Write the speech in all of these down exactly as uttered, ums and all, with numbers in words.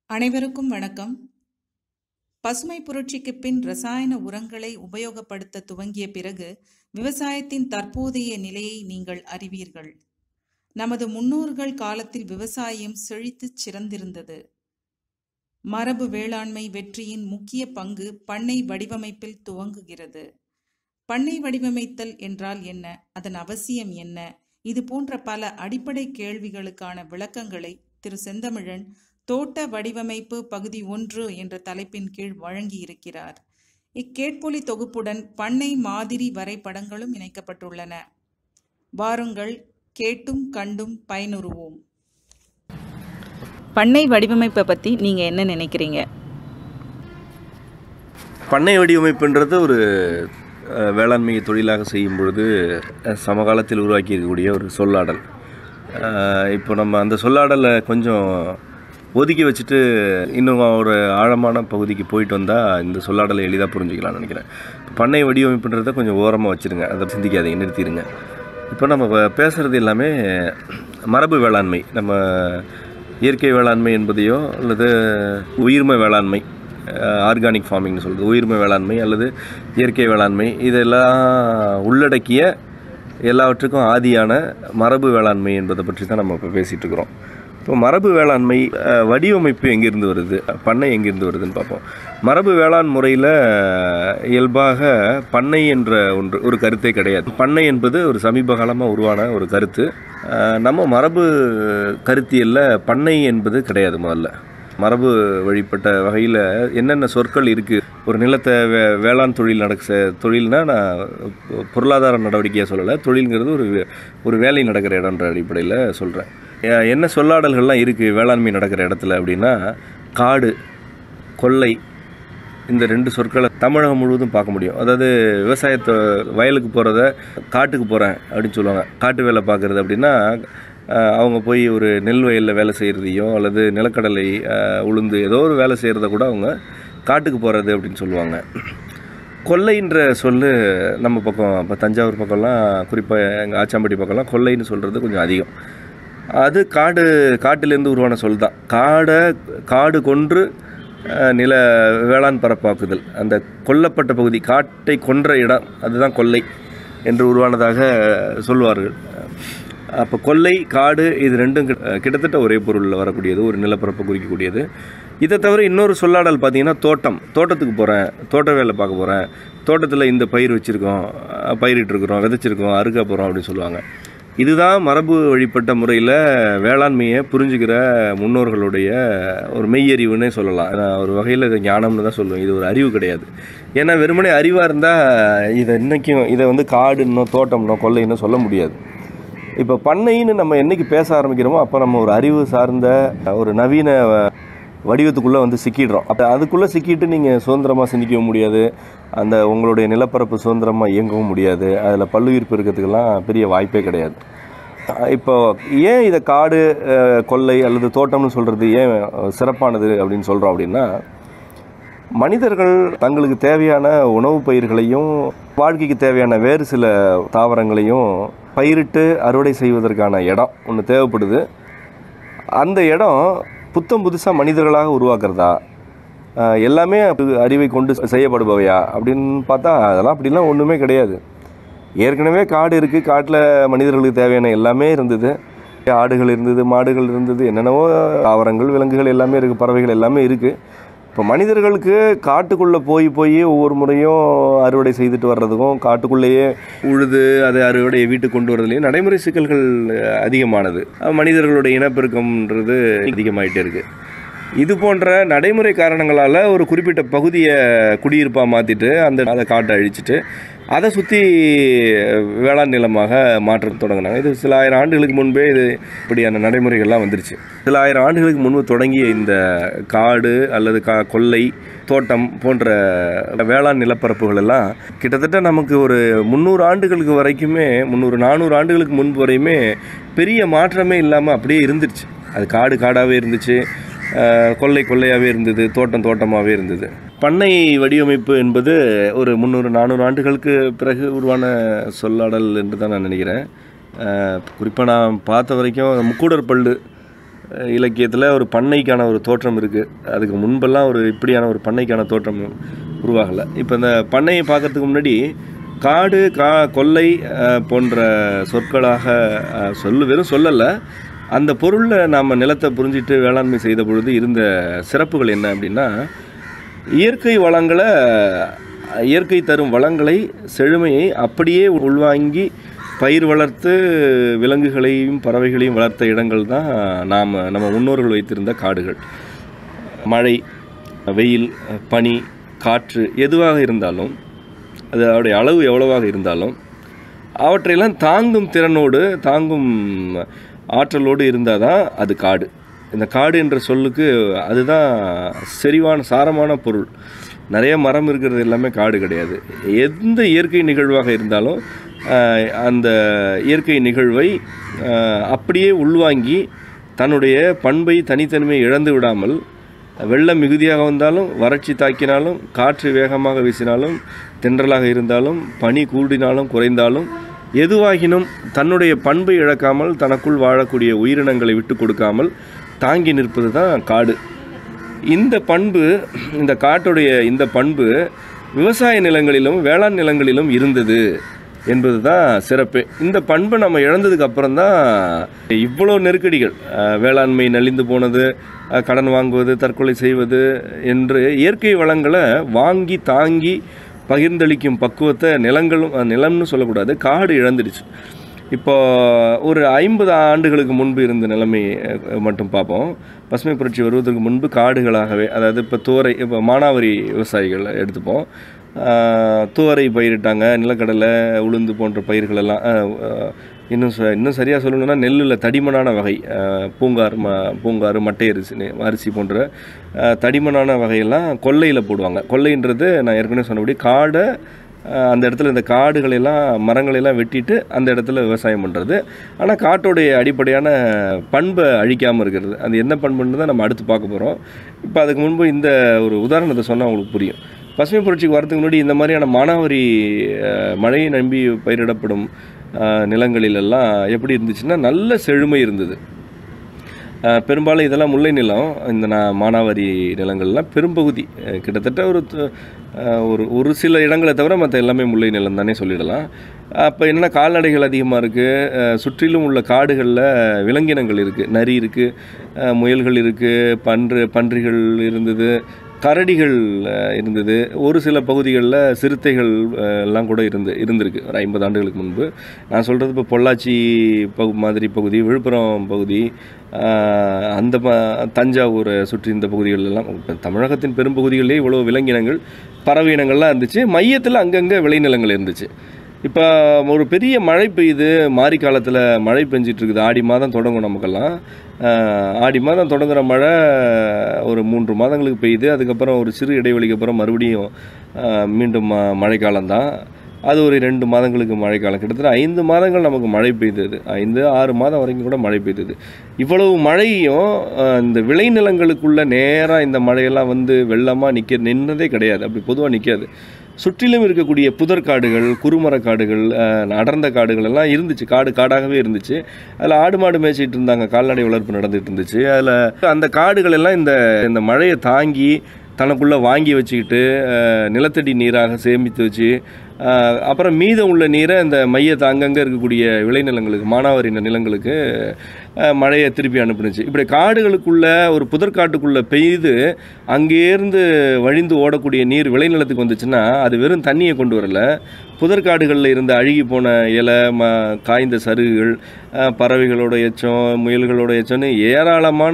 அனைவருக்கும் வணக்கம். பசுமை புரட்சிக்கு பின் ரசாயன உரங்களை உபயோகப்படுத்த துவங்கிய பிறகு விவசாயத்தின் தற்போதைய நிலையை நீங்கள் அறிவீர்கள். நமது முன்னோர்கள் காலத்தில் விவசாயம் செழித்துச் சிறந்திருந்தது. மரபு வேளாண்மை வெற்றியின் முக்கிய பங்கு பண்ணை வடிவமைப்பில் துவங்குகிறது. பண்ணை வடிவமைத்தல் என்றால் என்ன, அதன் அவசியம் என்ன, இது போன்ற பல அடிப்படை கேள்விகளுக்கான விளக்கங்களை திரு செந்தமிழன் தோட்ட வடிவமைப்பு பகுதி ஒன்று என்ற தலைப்பின் கீழ் வழங்கியிருக்கிறார். இக்கேட்பொலி தொகுப்புடன் பண்ணை மாதிரி வரைபடங்களும் இணைக்கப்பட்டுள்ளன. வாருங்கள், கேட்டும் கண்டும் பயனுறுவோம். பண்ணை வடிவமைப்பை பற்றி நீங்கள் என்ன நினைக்கிறீங்க? பண்ணை வடிவமைப்புன்றது ஒரு வேளாண்மையை தொழிலாக செய்யும் பொழுது சமகாலத்தில் உருவாக்கி இருக்கக்கூடிய ஒரு சொல்லாடல். இப்போ நம்ம அந்த சொல்லாடலை கொஞ்சம் ஒதுக்கி வச்சுட்டு இன்னும் ஒரு ஆழமான பகுதிக்கு போயிட்டு வந்தால் இந்த சொல்லாடலை எளிதாக புரிஞ்சுக்கலாம்னு நினைக்கிறேன். பண்ணை வடிவமைப்புன்றதை கொஞ்சம் ஓரமாக வச்சுருங்க, அதை சிந்திக்காதீங்க, நிறுத்திடுங்க. இப்போ நம்ம பேசுகிறது எல்லாமே மரபு வேளாண்மை, நம்ம இயற்கை வேளாண்மை என்பதையோ அல்லது உயிர்மை வேளாண்மை, ஆர்கானிக் ஃபார்மிங்னு சொல்கிறது, உயிர்மை வேளாண்மை அல்லது இயற்கை வேளாண்மை, இதெல்லாம் உள்ளடக்கிய எல்லாவற்றுக்கும் ஆதியான மரபு வேளாண்மை என்பதை பற்றி தான் நம்ம இப்போ பேசிகிட்டு இருக்கிறோம். இப்போ மரபு வேளாண்மை வடிவமைப்பு எங்கேருந்து வருது, பண்ணை எங்கேருந்து வருதுன்னு பார்ப்போம். மரபு வேளாண் முறையில் இயல்பாக பண்ணை என்ற ஒன்று ஒரு கருத்தே கிடையாது. பண்ணை என்பது ஒரு சமீப காலமாக உருவான ஒரு கருத்து. நம்ம மரபு கருத்தியல்ல பண்ணை என்பது கிடையாது. முதல்ல மரபு வழிபட்ட வகையில் என்னென்ன சொற்கள் இருக்குது, ஒரு நிலத்தை வே வேளாண் தொழில் நடக்க தொழில்னால் நான் பொருளாதார நடவடிக்கையாக சொல்லலை, தொழில்ங்கிறது ஒரு ஒரு வேலை நடக்கிற இடம்ன்ற அடிப்படையில் சொல்கிறேன். என்ன சொல்லாடல்கள்லாம் இருக்குது வேளாண்மை நடக்கிற இடத்துல அப்படின்னா, காடு, கொல்லை, இந்த ரெண்டு சொற்களை தமிழகம் முழுவதும் பார்க்க முடியும். அதாவது விவசாயத்தை வயலுக்கு போகிறத காட்டுக்கு போகிறேன் அப்படின்னு சொல்லுவாங்க. காட்டு வேலை பார்க்குறது அப்படின்னா அவங்க போய் ஒரு நெல் வயலில் வேலை செய்கிறதையோ அல்லது நிலக்கடலை உளுந்து ஏதோ ஒரு வேலை செய்கிறத கூட அவங்க காட்டுக்கு போகிறது அப்படின்னு சொல்லுவாங்க. கொல்லைன்ற சொல் நம்ம பக்கம் இப்போ தஞ்சாவூர் பக்கம்லாம், குறிப்பாக எங்கள் ஆச்சாம்பட்டி பக்கம்லாம் கொல்லைன்னு சொல்கிறது கொஞ்சம் அதிகம். அது காடு காட்டிலேருந்து உருவான சொல் தான். காடை காடு கொன்று நில வேளாண் பரப்பாக்குதல், அந்த கொல்லப்பட்ட பகுதி, காட்டை கொன்ற இடம், அதுதான் கொல்லை என்று உருவானதாக சொல்வார்கள். அப்போ கொல்லை, காடு இது ரெண்டும் கிட்டத்தட்ட ஒரே பொருளில் வரக்கூடியது, ஒரு நிலப்பரப்பை குறிக்கக்கூடியது. இதை தவிர இன்னொரு சொல்லாடல் பார்த்திங்கன்னா தோட்டம். தோட்டத்துக்கு போகிறேன், தோட்ட வேலை பார்க்க போகிறேன், தோட்டத்தில் இந்த பயிர் வச்சுருக்கோம், பயிரிட்டுருக்குறோம், விதைச்சிருக்கோம், அறுக்க போகிறோம் அப்படின்னு சொல்லுவாங்க. இதுதான் மரபு வழிபட்ட முறையில் வேளாண்மையை புரிஞ்சுக்கிற முன்னோர்களுடைய ஒரு மெய்யறிவுன்னே சொல்லலாம். ஒரு வகையில் இதை ஞானம்னு தான் சொல்லுவேன். இது ஒரு அறிவு கிடையாது. ஏன்னா வெறுமனே அறிவாக இருந்தால் இதை இன்றைக்கும் இதை வந்து காடுன்னோ தோட்டம்னோ கொல்லைன்னோ சொல்ல முடியாது. இப்போ பண்ணைன்னு நம்ம என்றைக்கு பேச ஆரம்பிக்கிறோமோ அப்போ நம்ம ஒரு அறிவு சார்ந்த ஒரு நவீன வடிவத்துக்குள்ளே வந்து சிக்கிடுறோம். அப்போ அதுக்குள்ளே சிக்கிட்டு நீங்கள் சுதந்திரமாக சிந்திக்கவும் முடியாது, அந்த உங்களுடைய நிலப்பரப்பு சுதந்திரமாக இயங்கவும் முடியாது, அதில் பல்லுயிர் பெருக்கிறதுக்கெல்லாம் பெரிய வாய்ப்பே கிடையாது. இப்போ ஏன் இதை காடு, கொல்லை அல்லது தோட்டம்னு சொல்கிறது ஏன் சிறப்பானது அப்படின்னு சொல்கிறோம் அப்படின்னா, மனிதர்கள் தங்களுக்கு தேவையான உணவு பயிர்களையும் வாழ்க்கைக்கு தேவையான வேறு சில தாவரங்களையும் பயிரிட்டு அறுவடை செய்வதற்கான இடம் ஒன்று தேவைப்படுது. அந்த இடம் புத்தம் புதுசாக மனிதர்களாக உருவாக்குறதா, எல்லாமே அறிவை கொண்டு செய்யப்படுபவையா அப்படின்னு பார்த்தா அதெல்லாம் அப்படிலாம் ஒன்றுமே கிடையாது. ஏற்கனவே காடு இருக்குது, காட்டில் மனிதர்களுக்கு தேவையான எல்லாமே இருந்தது. ஆடுகள் இருந்தது, மாடுகள் இருந்தது, என்னென்னவோ தாவரங்கள், விலங்குகள் எல்லாமே இருக்குது, பறவைகள் எல்லாமே இருக்குது. இப்போ மனிதர்களுக்கு காட்டுக்குள்ளே போய் போய் ஒவ்வொரு முறையும் அறுவடை செய்துட்டு வர்றதுக்கும் காட்டுக்குள்ளேயே உழுது அதை அறுவடையை வீட்டுக்கு கொண்டு வரதுலேயும் நடைமுறை சிக்கல்கள் அதிகமானது. மனிதர்களுடைய இனப்பெருக்கம்ன்றது அதிகமாகிட்டே இருக்குது. இது போன்ற நடைமுறை காரணங்களால் ஒரு குறிப்பிட்ட பகுதியை குடியிருப்பாக மாற்றிட்டு அந்த அதை காட்டை அழிச்சிட்டு அதை சுற்றி வேளாண் நிலமாக மாற்ற தொடங்கினாங்க. இது சில ஆயிரம் ஆண்டுகளுக்கு முன்பே இது இப்படியான நடைமுறைகள்லாம் வந்துருச்சு. சில ஆயிரம் ஆண்டுகளுக்கு முன்பு தொடங்கிய இந்த காடு அல்லது கா கொல்லை, தோட்டம் போன்ற வேளாண் நிலப்பரப்புகள் எல்லாம் கிட்டத்தட்ட நமக்கு ஒரு முந்நூறு ஆண்டுகளுக்கு வரைக்குமே, முந்நூறு நானூறு ஆண்டுகளுக்கு முன்பு வரையுமே பெரிய மாற்றமே இல்லாமல் அப்படியே இருந்துருச்சு. அது காடு காடாகவே இருந்துச்சு, கொல்லை கொல்லையாகவே இருந்தது, தோட்டம் தோட்டமாகவே இருந்தது. பண்ணை வடிவமைப்பு என்பது ஒரு முந்நூறு நானூறு ஆண்டுகளுக்கு பிறகு உருவான சொல்லாடல் என்று தான் நான் நினைக்கிறேன். குறிப்பாக நான் பார்த்த வரைக்கும் முக்கூடர் பல்லு இலக்கியத்தில் ஒரு பண்ணைக்கான ஒரு தோற்றம் இருக்குது. அதுக்கு முன்பெல்லாம் ஒரு இப்படியான ஒரு பண்ணைக்கான தோற்றம் உருவாகலை. இப்போ இந்த பண்ணையை பார்க்குறதுக்கு முன்னாடி காடு, கா கொல்லை போன்ற சொற்களாக சொல்லு வெறும் சொல்லலை, அந்த பொருளில் நாம் நிலத்தை புரிஞ்சிட்டு வேளாண்மை செய்த பொழுது இருந்த சிறப்புகள் என்ன அப்படின்னா, இயற்கை வளங்களை இயற்கை தரும் வளங்களை செழுமையை அப்படியே உள்வாங்கி பயிர் வளர்த்து விலங்குகளையும் பறவைகளையும் வளர்த்த இடங்கள் தான் நாம் நம்ம முன்னோர்கள் வைத்திருந்த காடுகள். மழை, வெயில், பனி, காற்று எதுவாக இருந்தாலும், அது அதோடைய அளவு எவ்வளவாக இருந்தாலும் அவற்றையெல்லாம் தாங்கும் திறனோடு தாங்கும் ஆற்றலோடு இருந்தால் தான் அது காடு. இந்த காடு என்ற சொல்லுக்கு அதுதான் செறிவான சாரமான பொருள். நிறைய மரம் இருக்கிறது எல்லாமே காடு கிடையாது. எந்த இயற்கை நிகழ்வாக இருந்தாலும் அந்த இயற்கை நிகழ்வை அப்படியே உள்வாங்கி தன்னுடைய பண்பை தனித்தன்மையை இழந்து விடாமல், வெள்ளம் மிகுதியாக வந்தாலும், வறட்சி தாக்கினாலும், காற்று வேகமாக வீசினாலும், தென்றலாக இருந்தாலும், பனி கூடினாலும் குறைந்தாலும், எதுவாகினும் தன்னுடைய பண்பை இழக்காமல் தனக்குள் வாழக்கூடிய உயிரினங்களை விட்டு கொடுக்காமல் தாங்கி நிற்பது தான் காடு. இந்த பண்பு, இந்த காட்டுடைய இந்த பண்பு விவசாய நிலங்களிலும் வேளாண் நிலங்களிலும் இருந்தது என்பது தான் சிறப்பு. இந்த பண்பை நம்ம இழந்ததுக்கு அப்புறம் தான் இவ்வளோ நெருக்கடிகள், வேளாண்மை நலிந்து போனது, கடன் வாங்குவது, தற்கொலை செய்வது என்று இயற்கை வளங்களை வாங்கி தாங்கி பகிர்ந்தளிக்கும் பக்குவத்தை நிலங்களும் நிலம்னு சொல்லக்கூடாது, காடு இழந்துடுச்சு. இப்போ ஒரு ஐம்பது ஆண்டுகளுக்கு முன்பு இருந்த நிலைமை மட்டும் பார்ப்போம். பசுமை புரட்சி வருவதற்கு முன்பு காடுகளாகவே, அதாவது இப்போ துவரை, இப்போ மானாவாரி விவசாயிகள் எடுத்துப்போம். துவரை பயிரிட்டாங்க, நிலக்கடலை, உளுந்து போன்ற பயிர்களெல்லாம். இன்னும் ச இன்னும் சரியாக சொல்லணும்னா நெல்லில் தடிமனான வகை, பூங்கார் ம பூங்காறு மட்டை அரிசி அரிசி போன்ற தடிமனான வகையெல்லாம் கொல்லையில் போடுவாங்க. கொல்லைன்றது நான் ஏற்கனவே சொன்னபடி காடை, அந்த இடத்துல இந்த காடுகளெல்லாம் மரங்களெல்லாம் வெட்டிட்டு அந்த இடத்துல விவசாயம் பண்ணுறது. ஆனால் காட்டோடைய அடிப்படையான பண்பை அழிக்காமல் இருக்கிறது. அது என்ன பண்புன்னு தான் நம்ம அடுத்து பார்க்க போகிறோம். இப்போ அதுக்கு முன்பு இந்த ஒரு உதாரணத்தை சொன்னால் உங்களுக்கு புரியும். பசுமை புரட்சிக்கு வரதுக்கு முன்னாடி இந்த மாதிரியான மானாவாரி மழையை நம்பி பயிரிடப்படும் நிலங்களிலெல்லாம் எப்படி இருந்துச்சுன்னா நல்ல செழுமை இருந்தது. பெரும்பாலும் இதெல்லாம் முல்லை நிலம். இந்த நான் மானாவாரி நிலங்கள்லாம் பெரும்பகுதி கிட்டத்தட்ட ஒரு ஒரு ஒரு சில இடங்களை தவிர மற்ற எல்லாமே முல்லை நிலம் தானே சொல்லிடலாம். அப்போ என்னென்னா கால்நடைகள் அதிகமாக இருக்குது, சுற்றிலும் உள்ள காடுகளில் விலங்கினங்கள் இருக்குது, நரி இருக்குது, முயல்கள் இருக்குது, பன்று பன்றிகள் இருந்தது, கரடிகள் இருந்தது, ஒரு சில பகுதிகளில் சிறுத்தைகள் எல்லாம் கூட இருந்து இருந்திருக்கு ஒரு ஐம்பது ஆண்டுகளுக்கு முன்பு. நான் சொல்கிறது இப்போ பொள்ளாச்சி பகு மாதிரி பகுதி, விழுப்புரம் பகுதி, அந்த ம தஞ்சாவூரை சுற்றி இந்த பகுதிகளெல்லாம் தமிழகத்தின் பெரும்பகுதிகளிலே இவ்வளோ விலங்கினங்கள் பறவை இனங்கள்லாம் இருந்துச்சு. மையத்தில் அங்கங்கே விளைநிலங்கள் இருந்துச்சு. இப்போ ஒரு பெரிய மழை பெய்யுது, மாரி காலத்தில் மழை பெஞ்சிட்ருக்குது. ஆடி மாதம் தொடங்கும் நமக்கெல்லாம். ஆடி மாதம் தொடங்குகிற மழை ஒரு மூன்று மாதங்களுக்கு பெய்யுது. அதுக்கப்புறம் ஒரு சிறு இடைவெளிக்கு அப்புறம் மறுபடியும் மீண்டும் மழைக்காலம்தான். அது ஒரு ரெண்டு மாதங்களுக்கு மழைக்காலம். கிட்டத்தட்ட ஐந்து மாதங்கள் நமக்கு மழை பெய்தது. ஐந்து ஆறு மாதம் வரைக்கும் கூட மழை பெய்தது. இவ்வளவு மழையும் இந்த விளைநிலங்களுக்குள்ளே நேராக இந்த மழையெல்லாம் வந்து வெள்ளமாக நிற்க நின்றதே கிடையாது. அப்படி பொதுவாக நிற்காது. சுற்றிலும் இருக்கக்கூடிய புதற்காடுகள், குறுமரக்காடுகள், அடர்ந்த காடுகள் எல்லாம் இருந்துச்சு. காடு காடாகவே இருந்துச்சு. அதில் ஆடு மாடு மேய்ச்சிட்டு இருந்தாங்க, கால்நடை வளர்ப்பு நடந்துகிட்டு இருந்துச்சு. அதில் அந்த காடுகள் எல்லாம் இந்த இந்த மழையை தாங்கி தனக்குள்ளே வாங்கி வச்சுக்கிட்டு நிலத்தடி நீராக சேமித்து வச்சு, அப்புறம் மீதம் உள்ள நீரை இந்த மையத்தை அங்கங்கே இருக்கக்கூடிய விளைநிலங்களுக்கு, மானாவாரி நிலங்களுக்கு மழையை திருப்பி அனுப்புனுச்சு. இப்படி காடுகளுக்குள்ளே ஒரு புதற்காட்டுக்குள்ளே பெய்து அங்கேருந்து வழிந்து ஓடக்கூடிய நீர் விளைநிலத்துக்கு வந்துச்சுன்னா அது வெறும் தண்ணியை கொண்டு வரல, புதற்காடுகளில் இருந்த அழுகி போன இலை, ம காய்ந்த சருகுகள், பறவைகளோட எச்சம், முயல்களோட எச்சம்னு ஏராளமான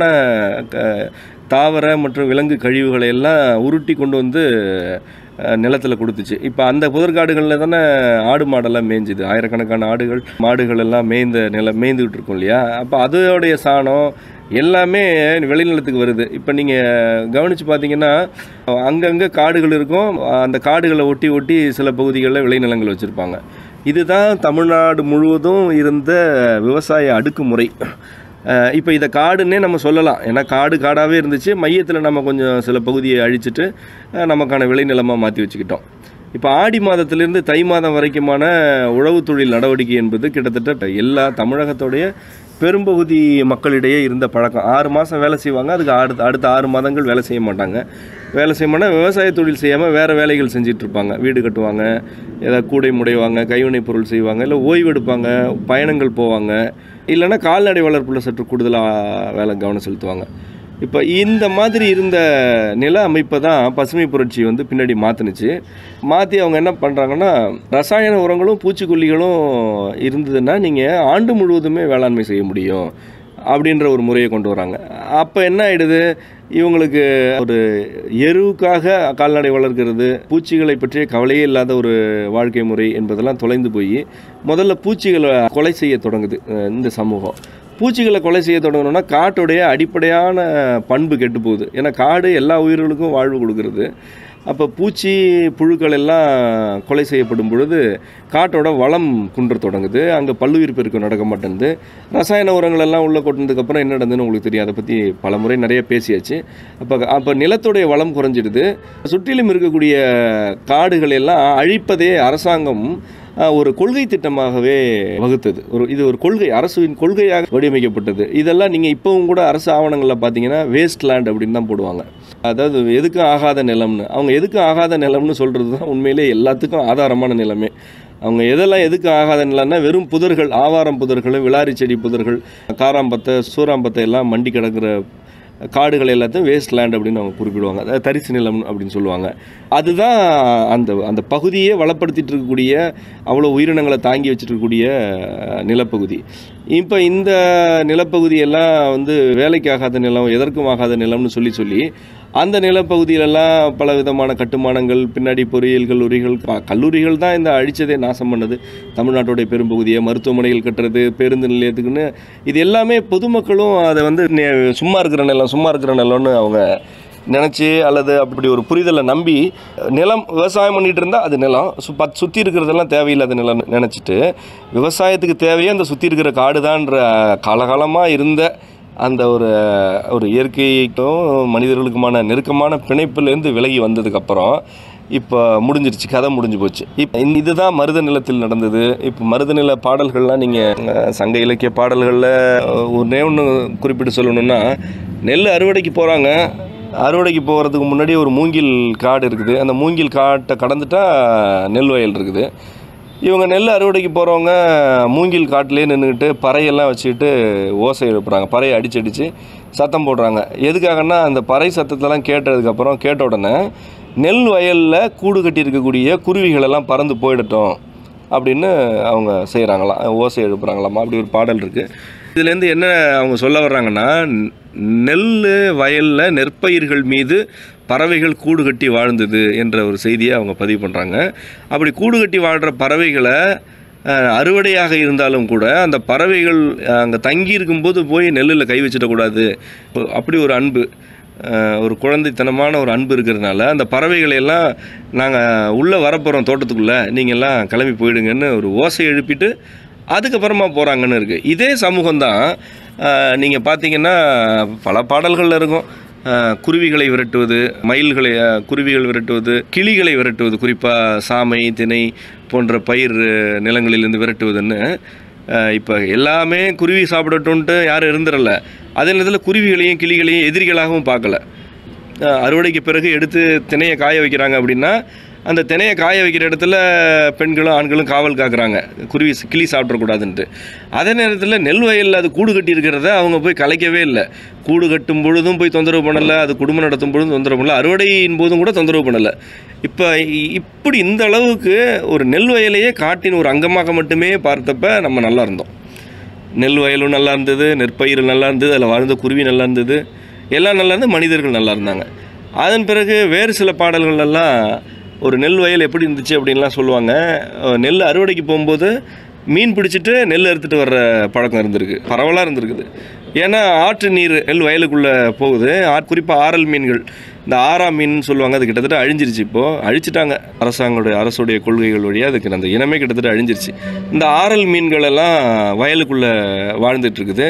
தாவர மற்றும் விலங்கு கழிவுகளை எல்லாம் உருட்டி கொண்டு வந்து நிலத்தில் கொடுத்துச்சு. இப்போ அந்த புதற்காடுகளில் தானே ஆடு மாடெல்லாம் மேய்ஞ்சுது. ஆயிரக்கணக்கான ஆடுகள் மாடுகள் எல்லாம் மேய்ந்த நில மேய்ந்துக்கிட்டு இருக்கோம் இல்லையா. அப்போ அதோடைய சாணம் எல்லாமே விளைநிலத்துக்கு வருது. இப்போ நீங்கள் கவனித்து பார்த்தீங்கன்னா அங்கங்கே காடுகள் இருக்கும். அந்த காடுகளை ஒட்டி ஒட்டி சில பகுதிகளில் விளைநிலங்கள் வச்சுருப்பாங்க. இதுதான் தமிழ்நாடு முழுவதும் இருந்த விவசாய அடுக்குமுறை. இப்போ இதை காடுன்னே நம்ம சொல்லலாம். ஏன்னா காடு காடாகவே இருந்துச்சு. மையத்தில் நம்ம கொஞ்சம் சில பகுதியை அழிச்சிட்டு நமக்கான விளைநிலமாக மாற்றி வச்சுக்கிட்டோம். இப்போ ஆடி மாதத்திலிருந்து தை மாதம் வரைக்குமான உழவு தொழில் நடவடிக்கை என்பது கிட்டத்தட்ட எல்லா தமிழகத்துடைய பெரும்பகுதி மக்களிடையே இருந்த பழக்கம். ஆறு மாதம் வேலை செய்வாங்க, அதுக்கு அடுத்த அடுத்த ஆறு மாதங்கள் வேலை செய்ய மாட்டாங்க. வேலை செய்யணும்னா விவசாய தொழில் செய்யாமல் வேறு வேலைகள் செஞ்சிட்ருப்பாங்க. வீடு கட்டுவாங்க, ஏதாவது கூடை முடைவாங்க, கைவினை பொருள் செய்வாங்க, இல்லை ஓய்வு எடுப்பாங்க, பயணங்கள் போவாங்க, இல்லைன்னா கால்நடை வளர்ப்பில் சற்று கூடுதலாக வேலை கவனம் செலுத்துவாங்க. இப்போ இந்த மாதிரி இருந்த நில அமைப்பை தான் பசுமை புரட்சி வந்து பின்னாடி மாற்றினுச்சு. மாற்றி அவங்க என்ன பண்ணுறாங்கன்னா, ரசாயன உரங்களும் பூச்சிக்கொல்லிகளும் இருந்ததுன்னா நீங்கள் ஆண்டு முழுவதுமே வேளாண்மை செய்ய முடியும் அப்படின்ற ஒரு முறையை கொண்டு வராங்க. அப்போ என்ன ஆகிடுது, இவங்களுக்கு ஒரு எருவுக்காக கால்நடை வளர்க்கிறது, பூச்சிகளை பற்றிய கவலையே இல்லாத ஒரு வாழ்க்கை முறை என்பதெல்லாம் தொலைந்து போய் முதல்ல பூச்சிகளை கொலை செய்ய தொடங்குது இந்த சமூகம். பூச்சிகளை கொலை செய்ய தொடங்கணும்னா காட்டுடைய அடிப்படையான பண்பு கெட்டு போகுது. ஏன்னா காடு எல்லா உயிர்களுக்கும் வாழ்வு கொடுக்கறது. அப்போ பூச்சி புழுக்கள் எல்லாம் கொலை செய்யப்படும் பொழுது காட்டோட வளம் குன்ற தொடங்குது. அங்கே பல்லுயிர் பெருக்கம் நடக்க மாட்டேங்குது. ரசாயன உரங்கள் எல்லாம் உள்ளே கொட்டினதுக்கப்புறம் என்ன நடந்ததுன்னு உங்களுக்கு தெரியும். அதை பற்றி பல முறை நிறைய பேசியாச்சு. அப்போ அப்போ நிலத்துடைய வளம் குறைஞ்சிடுது. சுற்றிலும் இருக்கக்கூடிய காடுகள் எல்லாம் அழிப்பதே அரசாங்கம் ஒரு கொள்கை திட்டமாகவே வகுத்தது. ஒரு இது ஒரு கொள்கை, அரசின் கொள்கையாக வடிவமைக்கப்பட்டது. இதெல்லாம் நீங்கள் இப்போவும் கூட அரசு ஆவணங்களில் பார்த்தீங்கன்னா வேஸ்ட் லேண்ட் அப்படின்னு தான் போடுவாங்க. அதாவது எதுக்கும் ஆகாத நிலம்னு. அவங்க எதுக்கும் ஆகாத நிலம்னு சொல்கிறது தான் உண்மையிலே எல்லாத்துக்கும் ஆதாரமான நிலமே. அவங்க எதெல்லாம் எதுக்கு ஆகாத நிலம்னா வெறும் புதர்கள், ஆவாரம் புதர்கள், விளாரி செடி புதர்கள், காராம்பத்தை, சூராம்பத்தை எல்லாம் மண்டி கிடக்கிற காடுகள் எல்லாத்தையும் வேஸ்ட் லேண்ட் அப்படின்னு அவங்க குறிப்பிடுவாங்க. அதாவது தரிசு நிலம் அப்படின்னு சொல்லுவாங்க. அதுதான் அந்த அந்த பகுதியை வளப்படுத்திட்டு இருக்கக்கூடிய, அவ்வளோ உயிரினங்களை தாங்கி வச்சுருக்கக்கூடிய நிலப்பகுதி. இப்போ இந்த நிலப்பகுதியெல்லாம் வந்து வேலைக்கு ஆகாத நிலம், எதற்கும் ஆகாத நிலம்னு சொல்லி சொல்லி அந்த நிலப்பகுதியிலெல்லாம் பல விதமான கட்டுமானங்கள், பின்னாடி பொறியியல் கல்லூரிகள், கல்லூரிகள் தான் இந்த அழிச்சதே, நாசம் பண்ணது. தமிழ்நாட்டுடைய பெரும்பகுதியை மருத்துவமனைகள் கட்டுறது, பேருந்து நிலையத்துக்குன்னு, இது எல்லாமே பொதுமக்களும் அதை வந்து சும்மா இருக்கிற நிலம் சும்மா இருக்கிற நிலம்னு அவங்க நினச்சி, அல்லது அப்படி ஒரு புரிதலை நம்பி நிலம் விவசாயம் பண்ணிகிட்டு இருந்தால் அது நிலம், சு பத் சுற்றி இருக்கிறதெல்லாம் தேவையில்லாத நிலம் நினச்சிட்டு விவசாயத்துக்கு தேவையே அந்த சுற்றி இருக்கிற காடு தான்ற காலகாலமாக இருந்த அந்த ஒரு ஒரு இயற்கைக்கும் மனிதர்களுக்குமான நெருக்கமான பிணைப்பிலேருந்து விலகி வந்ததுக்கப்புறம் இப்போ முடிஞ்சிருச்சு, கதை முடிஞ்சு போச்சு. இப்போ இதுதான் மருத நிலத்தில் நடந்தது. இப்போ மருத நில பாடல்கள்லாம் நீங்கள் சங்க இலக்கிய பாடல்களில் ஒன்றே ஒன்று குறிப்பிட்டு சொல்லணுன்னா, நெல் அறுவடைக்கு போகிறாங்க. அறுவடைக்கு போகிறதுக்கு முன்னாடி ஒரு மூங்கில் காடு இருக்குது. அந்த மூங்கில் காட்டை கடந்துட்டா நெல் வயல் இருக்குது. இவங்க நெல் அறுவடைக்கு போகிறவங்க மூங்கில் காட்டிலே நின்றுக்கிட்டு பறையெல்லாம் வச்சுக்கிட்டு ஓசை எழுப்புறாங்க. பறையை அடிச்சு அடித்து சத்தம் போடுறாங்க. எதுக்காகன்னா, அந்த பறை சத்தத்தெல்லாம் கேட்டதுக்கப்புறம் கேட்ட உடனே நெல் வயலில் கூடு கட்டி இருக்கக்கூடிய குருவிகளெல்லாம் பறந்து போயிடட்டும் அப்படின்னு அவங்க செய்கிறாங்களாம், ஓசை எழுப்புறாங்களாமா. அப்படி ஒரு பாடல் இருக்குது. இதுலேருந்து என்ன அவங்க சொல்ல வர்றாங்கன்னா, நெல் வயலில் நெற்பயிர்கள் மீது பறவைகள் கூடு கட்டி வாழ்ந்தது என்ற ஒரு செய்தியை அவங்க பதிவு பண்ணுறாங்க. அப்படி கூடு கட்டி வாழ்கிற பறவைகளை அறுவடையாக இருந்தாலும் கூட அந்த பறவைகள் அங்கே தங்கி இருக்கும்போது போய் நெல்லில் கை வச்சிடக்கூடாது. அப்படி ஒரு அன்பு, ஒரு குழந்தைத்தனமான ஒரு அன்பு இருக்கிறதுனால அந்த பறவைகளையெல்லாம் நாங்கள் உள்ளே வரப்போகிறோம் தோட்டத்துக்குள்ளே, நீங்கள்லாம் கிளம்பி போயிடுங்கன்னு ஒரு ஓசை எழுப்பிட்டு அதுக்கப்புறமா போகிறாங்கன்னு இருக்குது. இதே சமூகம்தான் நீங்கள் பார்த்தீங்கன்னா பல பாடல்களில் இருக்கும். குருவிகளை விரட்டுவது, மயில்களை குருவிகள் விரட்டுவது, கிளிகளை விரட்டுவது, குறிப்பாக சாமை, திணை போன்ற பயிர் நிலங்களிலிருந்து விரட்டுவதுன்னு. இப்போ எல்லாமே குருவி சாப்பிடட்டும்ன்ட்டு யாரும் இருந்துடல. அதே நேரத்தில் குருவிகளையும் கிளிகளையும் எதிரிகளாகவும் பார்க்கல. அறுவடைக்கு பிறகு எடுத்து திணையை காய வைக்கிறாங்க அப்படின்னா அந்த திணையை காய வைக்கிற இடத்துல பெண்களும் ஆண்களும் காவல் காக்குறாங்க, குருவி கிளி சாப்பிடக்கூடாதுன்ட்டு. அதே நேரத்தில் நெல் வயலில் அது கூடு கட்டி இருக்கிறத அவங்க போய் கலைக்கவே இல்லை. கூடு கட்டும் பொழுதும் போய் தொந்தரவு பண்ணலை, அது குடும்பம் நடத்தும் பொழுதும் தொந்தரவு பண்ணலை, அறுவடையின் போதும் கூட தொந்தரவு பண்ணலை. இப்போ இப்படி இந்த அளவுக்கு ஒரு நெல் வயலையே காட்டின் ஒரு அங்கமாக மட்டுமே பார்த்தப்ப நம்ம நல்லா இருந்தோம். நெல் வயலும் நல்லா இருந்தது, நெற்பயிர் நல்லா இருந்தது, அதில் வாழ்ந்த குருவி நல்லா இருந்தது, எல்லாம் நல்லா இருந்து மனிதர்கள் நல்லா இருந்தாங்க. அதன் பிறகு வேறு சில பாடல்கள்லாம் ஒரு நெல் வயல் எப்படி இருந்துச்சு அப்படின்லாம் சொல்லுவாங்க. நெல் அறுவடைக்கு போகும்போது மீன் பிடிச்சிட்டு நெல் அறுத்துட்டு வர்ற பழக்கம் இருந்திருக்கு, பரவலாக இருந்திருக்குது. ஏன்னா ஆற்று நீர் நெல் வயலுக்குள்ளே போகுது. குறிப்பாக ஆரல் மீன்கள், இந்த ஆரா மீன் சொல்லுவாங்க, அது கிட்டத்தட்ட அழிஞ்சிருச்சு. இப்போது அழிச்சிட்டாங்க அரசாங்கோடைய அரசுடைய கொள்கைகள் வழியாக. அதுக்கு அந்த இனமே கிட்டத்தட்ட அழிஞ்சிருச்சு. இந்த ஆரல் மீன்கள் எல்லாம் வயலுக்குள்ளே வாழ்ந்துட்டுருக்குது.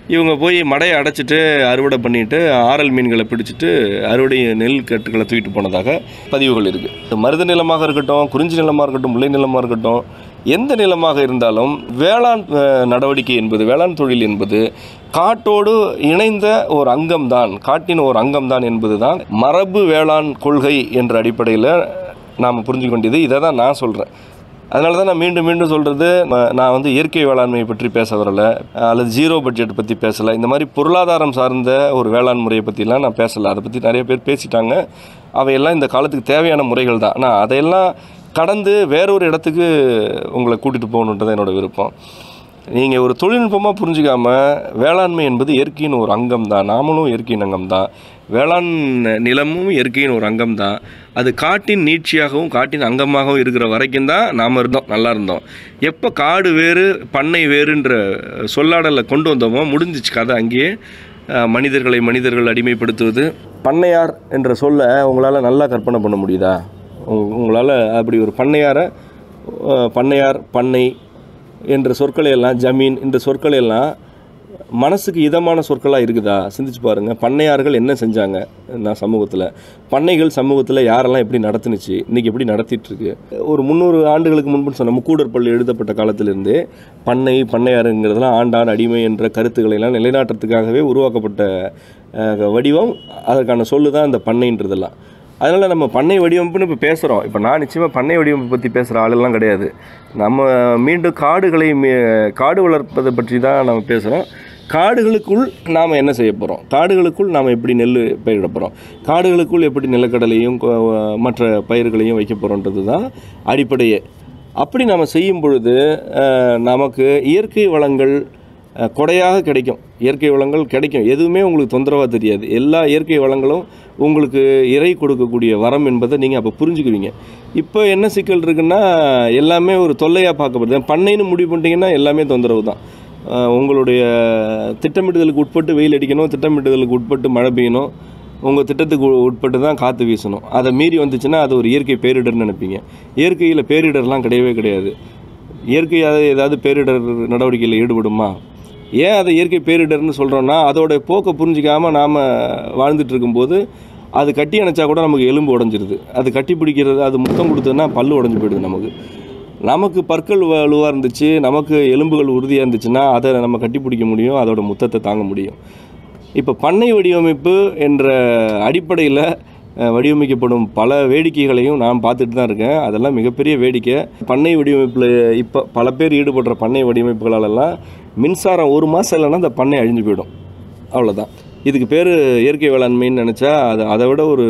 இவங்க போய் மடையை அடைச்சிட்டு அறுவடை பண்ணிவிட்டு ஆரல் மீன்களை பிடிச்சிட்டு அறுவடை நெல் கட்டுக்களை தூக்கிட்டு போனதாக பதிவுகள் இருக்குது. மருத நிலமாக இருக்கட்டும், குறிஞ்சி நிலமாக இருக்கட்டும், முல்லை நிலமாக இருக்கட்டும், எந்த நிலமாக இருந்தாலும் வேளாண் நடவடிக்கை என்பது, வேளாண் தொழில் என்பது காட்டோடு இணைந்த ஒரு அங்கம்தான், காட்டின் ஒரு அங்கம்தான் என்பது தான் மரபு வேளாண் கொள்கை என்ற அடிப்படையில் நாம் புரிஞ்சுக்க வேண்டியது. இதை தான் நான் சொல்கிறேன். அதனால தான் நான் மீண்டும் மீண்டும் சொல்கிறது, நான் வந்து இயற்கை வேளாண்மையை பற்றி பேச வரலை, அல்லது ஜீரோ பட்ஜெட் பற்றி பேசலை, இந்த மாதிரி பொருளாதாரம் சார்ந்த ஒரு வேளாண் முறையை பற்றிலாம் நான் பேசலை. அதை பற்றி நிறைய பேர் பேசிட்டாங்க. அவையெல்லாம் இந்த காலத்துக்கு தேவையான முறைகள் தான். ஆனால் அதையெல்லாம் கடந்து வேறொரு இடத்துக்கு உங்களை கூட்டிகிட்டு போகணுன்றது என்னோடய விருப்பம். நீங்கள் ஒரு தொழில்நுட்பமாக புரிஞ்சிக்காமல் வேளாண்மை என்பது இயற்கையின் ஒரு அங்கம் தான், நாமளும் இயற்கையின் அங்கம் தான், வேளாண் நிலமும் இயற்கையின் ஒரு அங்கம் தான், அது காட்டின் நீட்சியாகவும் காட்டின் அங்கமாகவும் இருக்கிற வரைக்கும் தான் நாம் இருந்தோம், நல்லா இருந்தோம். எப்போ காடு வேறு பண்ணை வேறுன்ற சொல்லாடலை கொண்டு வந்தோமோ முடிஞ்சிச்சு கதை. அங்கேயே மனிதர்களை மனிதர்கள் அடிமைப்படுத்துவது. பண்ணையார் என்ற சொல்ல உங்களால் நல்லா கற்பனை பண்ண முடியுதா? உங்களால் அப்படி ஒரு பண்ணையாரை, பண்ணையார், பண்ணை என்ற சொற்களை எல்லாம், ஜமீன் என்ற சொற்களை எல்லாம் மனசுக்கு இதமான சொற்களாக இருக்குதா? சிந்திச்சு பாருங்கள். பண்ணையார்கள் என்ன செஞ்சாங்க நான் சமூகத்தில், பண்ணைகள் சமூகத்தில் யாரெல்லாம் எப்படி நடத்துனுச்சு, இன்றைக்கி எப்படி நடத்திட்டுருக்கு. ஒரு முந்நூறு ஆண்டுகளுக்கு முன்பு சொன்ன முக்கூடர் பள்ளி எழுதப்பட்ட காலத்திலிருந்து பண்ணை பண்ணையாருங்கிறதுலாம் ஆண்டான் அடிமை என்ற கருத்துக்களை எல்லாம் நிலைநாட்டுறதுக்காகவே உருவாக்கப்பட்ட வடிவம், அதற்கான சொல்லு தான் இந்த பண்ணைன்றதெல்லாம். அதனால் நம்ம பண்ணை வடிவமைப்புன்னு இப்போ பேசுகிறோம். இப்போ நான் நிச்சயமாக பண்ணை வடிவமைப்பு பற்றி பேசுகிற ஆளெல்லாம் கிடையாது. நம்ம மீண்டும் காடுகளை காடு வளர்ப்பதை பற்றி தான் நம்ம பேசுகிறோம். காடுகளுக்குள் நாம் என்ன செய்ய போகிறோம், காடுகளுக்குள் நாம் எப்படி நெல் பயிரிட போகிறோம், காடுகளுக்குள் எப்படி நிலக்கடலையும் மற்ற பயிர்களையும் வைக்க போகிறோன்றது தான் அடிப்படையே. அப்படி நாம் செய்யும் பொழுது நமக்கு இயற்கை வளங்கள் கொடையாக கிடைக்கும். இயற்கை வளங்கள் கிடைக்கும், எதுவுமே உங்களுக்கு தொந்தரவாக தெரியாது. எல்லா இயற்கை வளங்களும் உங்களுக்கு இறை கொடுக்கக்கூடிய வரம் என்பதை நீங்கள் அப்போ புரிஞ்சுக்குவீங்க. இப்போ என்ன சிக்கல் இருக்குன்னா, எல்லாமே ஒரு தொல்லையாக பார்க்கப்படுது. பண்ணைன்னு முடிவு பண்ணிட்டீங்கன்னா எல்லாமே தொந்தரவு தான். உங்களுடைய திட்டமிட்டுதலுக்கு உட்பட்டு வெயில் அடிக்கணும், திட்டமிட்டுதலுக்கு உட்பட்டு மழை பெய்யணும், உங்கள் திட்டத்துக்கு உட்பட்டு தான் காற்று வீசணும். அதை மீறி வந்துச்சுன்னா அது ஒரு இயற்கை பேரிடர்னு நினைப்பீங்க. இயற்கையில் பேரிடர்லாம் கிடையவே கிடையாது. இயற்கையாக ஏதாவது பேரிடர் நடவடிக்கையில் ஈடுபடுமா? ஏன் அதை இயற்கை பேரிடர்னு சொல்கிறோன்னா, அதோடைய போக்கை புரிஞ்சிக்காமல் நாம் வாழ்ந்துட்டு இருக்கும்போது அது கட்டி அணைச்சா கூட நமக்கு எலும்பு உடஞ்சிருது. அது கட்டி பிடிக்கிறது, அது முத்தம் கொடுத்ததுன்னா பல்லு உடஞ்சி போயிடுது. நமக்கு நமக்கு பற்கள் வலுவாக இருந்துச்சு, நமக்கு எலும்புகள் உறுதியாக இருந்துச்சுன்னா அதை நம்ம கட்டி பிடிக்க முடியும், அதோட முத்தத்தை தாங்க முடியும். இப்போ பண்ணை வடிவமைப்பு என்ற அடிப்படையில் வடிவமைக்கப்படும் பல வேடிக்கைகளையும் நான் பார்த்துட்டு தான் இருக்கேன். அதெல்லாம் மிகப்பெரிய வேடிக்கை. பண்ணை வடிவமைப்பில் இப்போ பல பேர் ஈடுபடுற பண்ணை வடிவமைப்புகளெல்லாம் மின்சாரம் ஒரு மாதம் இல்லைன்னா அந்த பண்ணை அழிஞ்சு போயிடும், அவ்வளோதான். இதுக்கு பேர் இயற்கை வேளாண்மைன்னு நினச்சா அது அதை விட ஒரு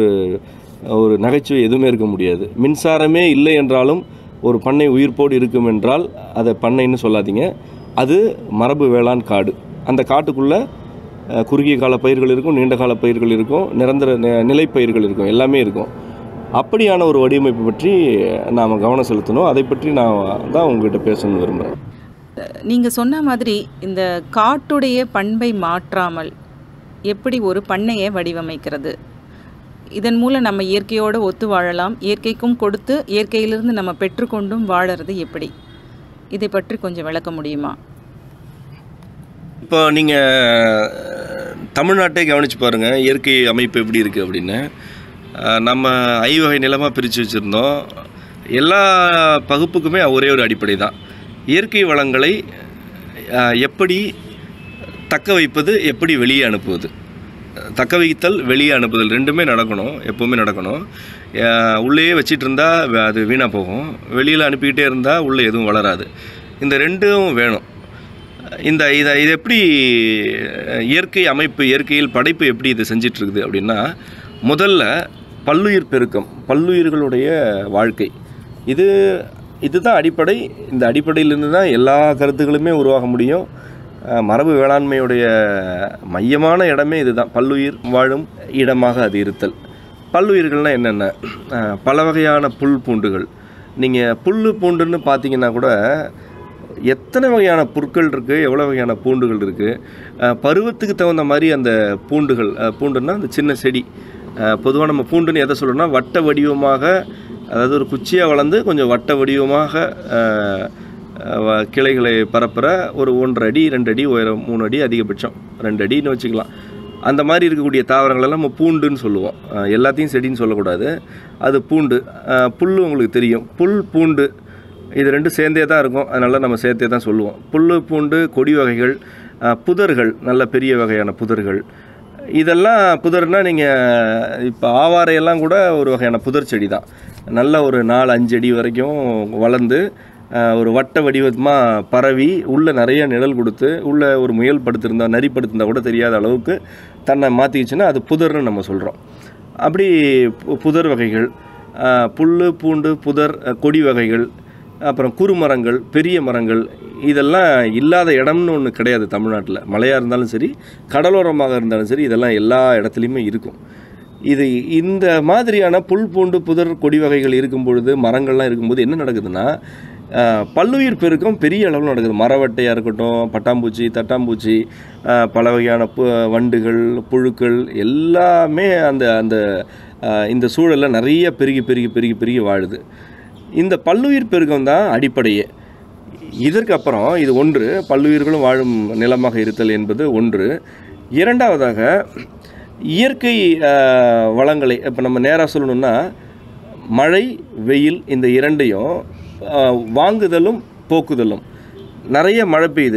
ஒரு நகைச்சுவை எதுவுமே இருக்க முடியாது. மின்சாரமே இல்லை என்றாலும் ஒரு பண்ணை உயிர்ப்போடு இருக்கும் என்றால் அதை பண்ணைன்னு சொல்லாதீங்க. அது மரபு வேளாண் காடு. அந்த காட்டுக்குள்ளே குறுகிய கால பயிர்கள் இருக்கும், நீண்ட கால பயிர்கள் இருக்கும், நிரந்தர நிலை பயிர்கள் இருக்கும், எல்லாமே இருக்கும். அப்படியான ஒரு வடிவமைப்பு பற்றி நாம் கவனம் செலுத்தணும். அதை பற்றி நான் தான் உங்கள்கிட்ட பேசணும்னு விரும்புகிறேன். நீங்கள் சொன்ன மாதிரி இந்த காட்டுடைய பண்பை மாற்றாமல் எப்படி ஒரு பண்ணையை வடிவமைக்கிறது, இதன் மூலம் நம்ம இயற்கையோடு ஒத்து வாழலாம், இயற்கைக்கும் கொடுத்து இயற்கையிலிருந்து நம்ம பெற்றுக்கொண்டும் வாழறது எப்படி, இதை பற்றி கொஞ்சம் விளக்க முடியுமா? இப்போ நீங்கள் தமிழ்நாட்டை கவனித்து பாருங்கள், இயற்கை அமைப்பு எப்படி இருக்குது அப்படின்னு. நம்ம ஐவகை நிலமாக பிரித்து வச்சுருந்தோம். எல்லா பகுப்புக்குமே ஒரே ஒரு அடிப்படை தான், இயற்கை வளங்களை எப்படி தக்க வைப்பது, எப்படி வெளியே அனுப்புவது. தக்க வைத்தல், வெளியே அனுப்புதல் ரெண்டுமே நடக்கணும், எப்போவுமே நடக்கணும். உள்ளேயே வச்சிட்டு இருந்தால் அது வீணாக போகும், வெளியில் அனுப்பிக்கிட்டே இருந்தால் உள்ளே எதுவும் வளராது. இந்த ரெண்டும் வேணும். இந்த இதை இது எப்படி இயற்கை அமைப்பு, இயற்கையில் படைப்பு எப்படி இது செஞ்சிட்ருக்குது அப்படின்னா, முதல்ல பல்லுயிர் பெருக்கம், பல்லுயிர்களுடைய வாழ்க்கை, இது இதுதான் அடிப்படை. இந்த அடிப்படையிலிருந்து தான் எல்லா கருத்துக்களுமே உருவாக முடியும். மரபு வேளாண்மையுடைய மையமான இடமே இதுதான், பல்லுயிர் வாழும் இடமாக அது இருத்தல். பல்லுயிர்கள்னால் என்னென்ன, பல வகையான புல் பூண்டுகள். நீங்கள் புல் பூண்டுன்னு பார்த்தீங்கன்னா கூட எத்தனை வகையான புற்கள் இருக்குது, எவ்வளோ வகையான பூண்டுகள் இருக்குது. பருவத்துக்கு தகுந்த மாதிரி அந்த பூண்டுகள், பூண்டுன்னா அந்த சின்ன செடி, பொதுவாக நம்ம பூண்டுன்னு எதை சொல்கிறோன்னா வட்ட வடிவமாக, அதாவது ஒரு குச்சியாக வளர்ந்து கொஞ்சம் வட்ட வடிவமாக கிளைகளை பரப்புற ஒரு ஒன்றரை அடி ரெண்டு அடி உயரம், மூணு அடி அதிகபட்சம் ரெண்டு அடின்னு வச்சுக்கலாம். அந்த மாதிரி இருக்கக்கூடிய தாவரங்களெல்லாம் நம்ம பூண்டுன்னு சொல்லுவோம். எல்லாத்தையும் செடின்னு சொல்லக்கூடாது, அது பூண்டு. புல் உங்களுக்கு தெரியும், புல் பூண்டு இது ரெண்டும் சேர்ந்தே தான் இருக்கும், அதனால் நம்ம சேர்த்தே தான் சொல்லுவோம். புல் பூண்டு கொடி வகைகள், புதர்கள், நல்ல பெரிய வகையான புதர்கள். இதெல்லாம் புதர்னால் நீங்கள் இப்போ ஆவாரையெல்லாம் கூட ஒரு வகையான புதர் செடி தான். நல்ல ஒரு நாலு அஞ்சு அடி வரைக்கும் வளர்ந்து ஒரு வட்ட வடிவமாக பரவி உள்ளே நிறைய நிழல் கொடுத்து உள்ளே ஒரு முயல் படுத்திருந்தா நரி படுத்திருந்தா கூட தெரியாத அளவுக்கு தன்னை மாற்றிக்கிச்சுன்னா அது புதர்னு நம்ம சொல்கிறோம். அப்படி புதர் வகைகள், புல் பூண்டு புதர் கொடி வகைகள், அப்புறம் குறுமரங்கள், பெரிய மரங்கள், இதெல்லாம் இல்லாத இடம்னு ஒன்று கிடையாது தமிழ்நாட்டில். மலையாக இருந்தாலும் சரி, கடலோரமாக இருந்தாலும் சரி, இதெல்லாம் எல்லா இடத்துலையுமே இருக்கும். இது இந்த மாதிரியான புல் பூண்டு புதர் கொடி வகைகள் இருக்கும் பொழுது, மரங்கள்லாம் இருக்கும்போது என்ன நடக்குதுன்னா, பல்லுயிர் பெருக்கம் பெரிய அளவில் நடக்குது. மரவட்டையாக இருக்கட்டும், பட்டாம்பூச்சி, தட்டாம்பூச்சி, பல வகையான பு வண்டுகள், புழுக்கள் எல்லாமே அந்த அந்த இந்த சூழலில் நிறைய பெருகி பெருகி பெருகி பெருகி வாழுது. இந்த பல்லுயிர் பெருக்கம் தான் அடிப்படையே. இதற்கப்புறம் இது ஒன்று, பல்லுயிர்களும் வாழும் நிலமாக இருத்தல் என்பது ஒன்று. இரண்டாவதாக இயற்கை வளங்களை இப்போ நம்ம நேராக சொல்லணும்னா, மழை வெயில் இந்த இரண்டையும் வாங்குதலும் போக்குதலும். நிறைய மழை பெய்யுது,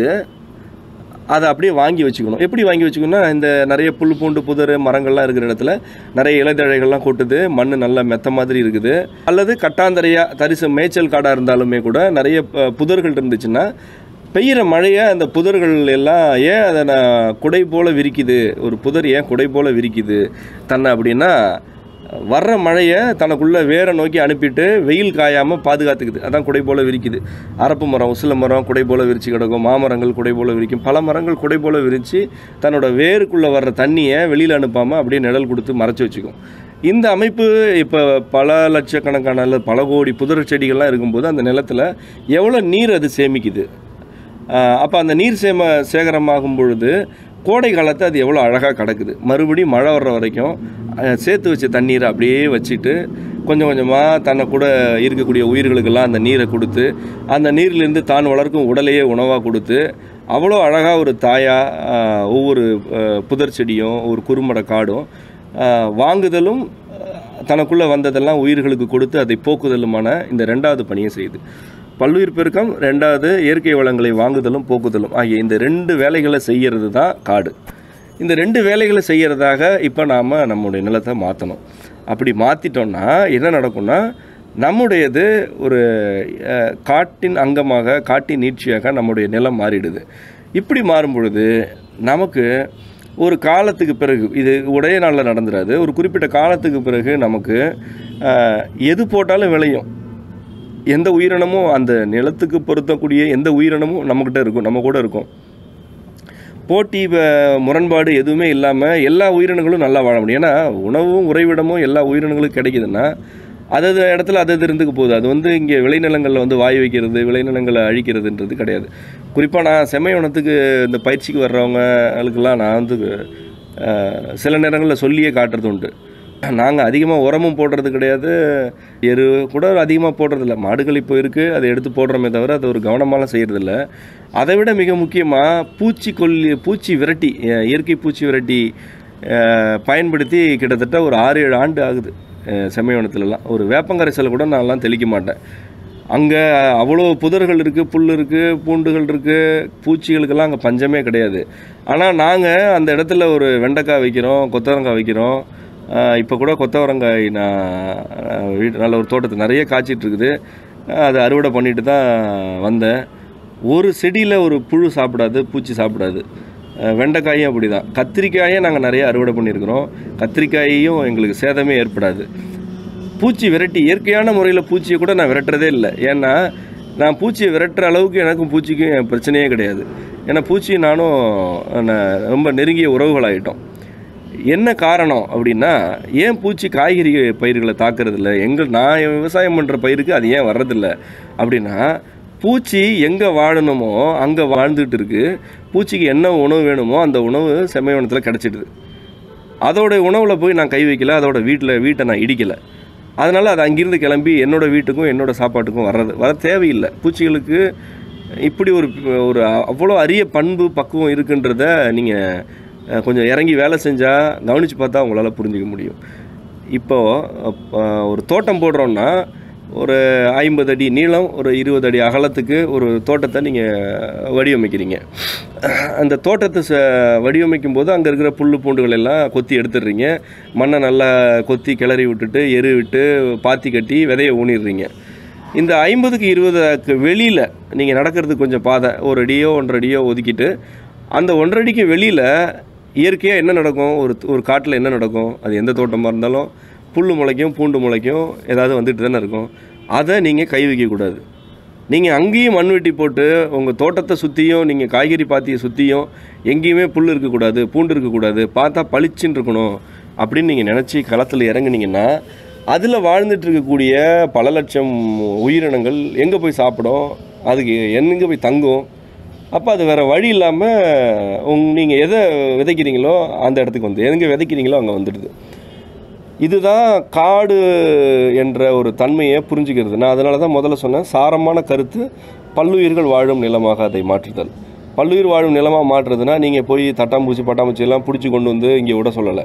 அதை அப்படியே வாங்கி வச்சுக்கணும். எப்படி வாங்கி வச்சுக்கணும்னா, இந்த நிறைய புல் பூண்டு புதர் மரங்கள்லாம் இருக்கிற இடத்துல நிறைய இலைதழைகள்லாம் கொட்டுது, மண் நல்லா மெத்த மாதிரி இருக்குது. அல்லது கட்டாந்தரையாக தரிசு மேய்ச்சல் காடாக இருந்தாலுமே கூட நிறைய புதர்கள் இருந்துச்சுன்னா, பெய்கிற மழையை அந்த புதர்கள் எல்லாம் ஏன் அதை நான் குடை போல் விரிக்குது, ஒரு புதர் ஏன் குடை போல் விரிக்குது தன்னை அப்படின்னா, வர்ற மழையை தனக்குள்ளே வேரை நோக்கி அனுப்பிட்டு வெயில் காயாமல் பாதுகாத்துக்குது. அதான் குடை போல் விரிக்குது. அரப்பு மரம், உசில மரம் குடை போல் விரித்து கிடக்கும், மாமரங்கள் குடை போல் விரிக்கும், பல மரங்கள் குடை போல் விரித்து தன்னோட வேருக்குள்ளே வர்ற தண்ணியை வெளியில் அனுப்பாமல் அப்படியே நிழல் கொடுத்து மறைச்சி வச்சுக்கும். இந்த அமைப்பு இப்போ பல லட்சக்கணக்கான அல்லது பல கோடி புதர் செடிகள்லாம் இருக்கும்போது அந்த நிலத்தில் எவ்வளோ நீர் அது சேமிக்குது. அப்போ அந்த நீர் சேம சேகரமாகும் பொழுது கோடை காலத்தை அது எவ்வளோ அழகாக கிடக்குது. மறுபடியும் மழை வர்ற வரைக்கும் சேர்த்து வச்ச தண்ணீரை அப்படியே வச்சுட்டு கொஞ்சம் கொஞ்சமாக தன்னை கூட இருக்கக்கூடிய உயிர்களுக்கெல்லாம் அந்த நீரை கொடுத்து, அந்த நீரிலிருந்து தான் வளர்க்கும் உடலையே உணவாக கொடுத்து, அவ்வளோ அழகாக ஒரு தாயாக ஒவ்வொரு புதர் செடியும் ஒரு குறுமட காடும் வாங்குதலும் தனக்குள்ளே வந்ததெல்லாம் உயிர்களுக்கு கொடுத்து அதை போக்குதலுமான இந்த ரெண்டாவது பணியை செய்யுது. பல்லுயிர் பெருக்கம், ரெண்டாவது இயற்கை வளங்களை வாங்குதலும் போக்குதலும் ஆகிய இந்த ரெண்டு வேலைகளை செய்கிறது தான் காடு. இந்த ரெண்டு வேலைகளை செய்கிறதாக இப்போ நாம் நம்முடைய நிலத்தை மாற்றணும். அப்படி மாற்றிட்டோன்னா என்ன நடக்கும்னா, நம்முடையது ஒரு காட்டின் அங்கமாக, காட்டின் நீட்சியாக நம்முடைய நிலம் மாறிடுது. இப்படி மாறும் பொழுது நமக்கு ஒரு காலத்துக்கு பிறகு, இது ஒரே நாளில் நடந்துடாது, ஒரு குறிப்பிட்ட காலத்துக்கு பிறகு நமக்கு எது போட்டாலும் விளையும். எந்த உயிரினமும், அந்த நிலத்துக்கு பொருத்தக்கூடிய எந்த உயிரினமும் நம்மக்கிட்ட இருக்கும், நம்ம கூட இருக்கும். போட்டி முரண்பாடு எதுவுமே இல்லாமல் எல்லா உயிரினங்களும் நல்லா வாழ முடியும். ஏன்னா உணவும் உறைவிடமும் எல்லா உயிரினங்களுக்கும் கிடைக்குதுன்னா அதது இடத்துல அது இருந்துக்கு போகுது. அது வந்து இங்கே விளைநிலங்களில் வந்து வாய் வைக்கிறது, விளைநிலங்களை அழிக்கிறதுன்றது கிடையாது. குறிப்பாக நான் செம்மைவனத்துக்கு இந்த பயிற்சிக்கு வர்றவங்களுக்கெல்லாம் நான் வந்து சில நேரங்களில் சொல்லியே காட்டுறது உண்டு. நாங்கள் அதிகமாக உரமும் போடுறது கிடையாது, எரு கூட அதிகமாக போடுறதில்ல. மாடுகள் இப்போ இருக்குது, அதை எடுத்து போடுறோமே தவிர அதை ஒரு கவனமாலாம் செய்கிறதில்ல. அதை விட மிக முக்கியமாக பூச்சி கொல்லி பூச்சி விரட்டி, இயற்கை பூச்சி விரட்டி பயன்படுத்தி கிட்டத்தட்ட ஒரு ஆறு ஏழு ஆண்டு ஆகுது. செம்மைவனத்துலலாம் ஒரு வேப்பங்கரைசலை கூட நான்லாம் தெளிக்க மாட்டேன். அங்கே அவ்வளோ புதர்கள் இருக்குது, புல் இருக்குது, பூண்டுகள் இருக்குது, பூச்சிகளுக்கெல்லாம் அங்கே பஞ்சமே கிடையாது. ஆனால் நாங்கள் அந்த இடத்துல ஒரு வெண்டைக்காய் வைக்கிறோம், கொத்தவரங்காய் வைக்கிறோம். இப்போ கூட கொத்தவரங்காய் நான் வீட்டு நல்ல ஒரு தோட்டத்தை நிறைய காய்ச்சிட்ருக்குது. அதை அறுவடை பண்ணிட்டு தான் வந்தேன். ஒரு செடியில் ஒரு புழு சாப்பிடாது, பூச்சி சாப்பிடாது. வெண்டைக்காயும் அப்படி தான். கத்திரிக்காயை நாங்கள் நிறைய அறுவடை பண்ணியிருக்கிறோம். கத்திரிக்காயையும் எங்களுக்கு சேதமே ஏற்படாது. பூச்சி விரட்டி, இயற்கையான முறையில் பூச்சியை கூட நான் விரட்டுறதே இல்லை. ஏன்னா நான் பூச்சியை விரட்டுற அளவுக்கு எனக்கும் பூச்சிக்கும் பிரச்சனையே கிடையாது. ஏன்னா பூச்சி நானும் ரொம்ப நெருங்கிய உறவுகளாகிட்டோம். என்ன காரணம் அப்படின்னா, ஏன் பூச்சி காய்கறி பயிர்களை தாக்குறதில்ல, எங்கள் நான் விவசாயம் பண்ணுற பயிருக்கு அது ஏன் வர்றதில்லை அப்படின்னா, பூச்சி எங்கே வாழணுமோ அங்கே வாழ்ந்துகிட்டு இருக்குது. பூச்சிக்கு என்ன உணவு வேணுமோ அந்த உணவு செம்மைவனத்தில் கிடச்சிடுது. அதோடைய உணவில் போய் நான் கை வைக்கல, அதோட வீட்டில் வீட்டை நான் இடிக்கலை. அதனால் அது அங்கிருந்து கிளம்பி என்னோடய வீட்டுக்கும் என்னோடய சாப்பாட்டுக்கும் வர்றது வர தேவையில்லை. பூச்சிகளுக்கு இப்படி ஒரு ஒரு அவ்வளோ அரிய பண்பு பக்குவம் இருக்குன்றத நீங்கள் கொஞ்சம் இறங்கி வேலை செஞ்சால் கவனித்து பார்த்தா உங்களால் புரிஞ்சிக்க முடியும். இப்போது ஒரு தோட்டம் போடுறோன்னா ஒரு ஐம்பது அடி நீளம் ஒரு இருபது அடி அகலத்துக்கு ஒரு தோட்டத்தை நீங்கள் வடிவமைக்கிறீங்க. அந்த தோட்டத்தை ச வடிவமைக்கும் போது அங்கே இருக்கிற புல் பூண்டுகள் எல்லாம் கொத்தி எடுத்துடுறீங்க. மண்ணை நல்லா கொத்தி கிளறி விட்டுட்டு எரு விட்டு பாத்தி கட்டி விதையை ஊனிடுறீங்க. இந்த ஐம்பதுக்கு இருபதுக்கு வெளியில் நீங்கள் நடக்கிறதுக்கு கொஞ்சம் பாதை ஒரு அடியோ ஒன்றரை அடியோ ஒதுக்கிட்டு அந்த ஒன்றரை அடிக்கு வெளியில் இயற்கையாக என்ன நடக்கும், ஒரு ஒரு காட்டில் என்ன நடக்கும், அது எந்த தோட்டமாக இருந்தாலும் புல் முளைக்கும் பூண்டு முளைக்கும் ஏதாவது வந்துட்டு தானே இருக்கும். அதை நீங்கள் கை வைக்கக்கூடாது. நீங்கள் அங்கேயும் மண் வெட்டி போட்டு உங்கள் தோட்டத்தை சுற்றியும் நீங்கள் காய்கறி பாத்தியை சுற்றியும் எங்கேயுமே புல் இருக்கக்கூடாது பூண்டு இருக்கக்கூடாது, பார்த்தா பளிச்சுன்னு இருக்கணும் அப்படின்னு நீங்கள் நினச்சி களத்தில் இறங்குனீங்கன்னா அதில் வாழ்ந்துட்டு இருக்கக்கூடிய பல லட்சம் உயிரினங்கள் எங்கே போய் சாப்பிடும், அதுக்கு எங்கே போய் தங்கும். அப்போ அது வேறு வழி இல்லாமல் உங் நீங்கள் எதை விதைக்கிறீங்களோ அந்த இடத்துக்கு வந்து எங்கே விதைக்கிறீங்களோ அங்கே வந்துடுது. இதுதான் காடு என்ற ஒரு தன்மையை புரிஞ்சுக்கிறது. நான் அதனால தான் முதல்ல சொன்னேன், சாரமான கருத்து பல்லுயிர்கள் வாழும் நிலமாக அதை மாற்றுதல். பல்லுயிர் வாழும் நிலமாக மாற்றுறதுனா நீங்கள் போய் தட்டாம்பூச்சி பட்டாம்பூச்சி எல்லாம் பிடிச்சி கொண்டு வந்து இங்கே விட சொல்லலை.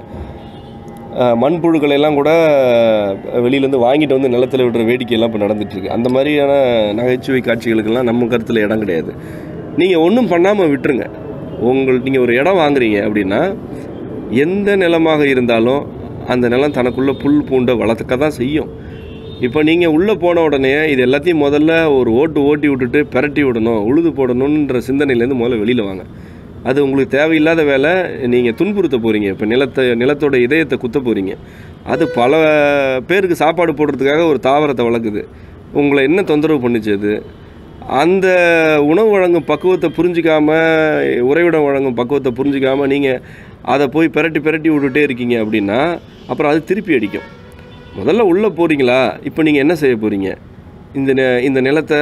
மண்புழுக்களெல்லாம் கூட வெளியிலேருந்து வாங்கிட்டு வந்து நிலத்தில் விடுற வேடிக்கையெல்லாம் இப்போ நடந்துகிட்ருக்கு. அந்த மாதிரியான நகைச்சுவை காட்சிகளுக்கெல்லாம் நம்ம கருத்தில் இடம் கிடையாது. நீங்கள் ஒன்றும் பண்ணாமல் விட்டுருங்க. உங்கள் நீங்கள் ஒரு இடம் வாங்குறீங்க அப்படின்னா எந்த நிலமாக இருந்தாலும் அந்த நிலம் தனக்குள்ளே புல் பூண்டை வளர்த்துக்க தான் செய்யும். இப்போ நீங்கள் உள்ளே போன உடனே இது எல்லாத்தையும் முதல்ல ஒரு ஓட்டு ஓட்டி விட்டுட்டு பெரட்டி விடணும், உழுது போடணுன்ற சிந்தனையிலேருந்து முதல்ல வெளியில் வாங்க. அது உங்களுக்கு தேவையில்லாத வேலை. நீங்கள் துன்புறுத்த போகிறீங்க. இப்போ நிலத்தை நிலத்தோட இதயத்தை குத்த போகிறீங்க. அது பல பேருக்கு சாப்பாடு போடுறதுக்காக ஒரு தாவரத்தை வளர்க்குது. உங்களை என்ன தொந்தரவு பண்ணிச்சு அது? அந்த உணவு வழங்கும் பக்குவத்தை புரிஞ்சிக்காமல், உறைவிடம் வழங்கும் பக்குவத்தை புரிஞ்சிக்காமல் நீங்கள் அதை போய் பெரட்டி பெரட்டி விட்டுட்டே இருக்கீங்க அப்படின்னா அப்புறம் அது திருப்பி அடிக்கும். முதல்ல உள்ளே போகிறீங்களா, இப்போ நீங்கள் என்ன செய்ய போகிறீங்க? இந்த இந்த நிலத்தை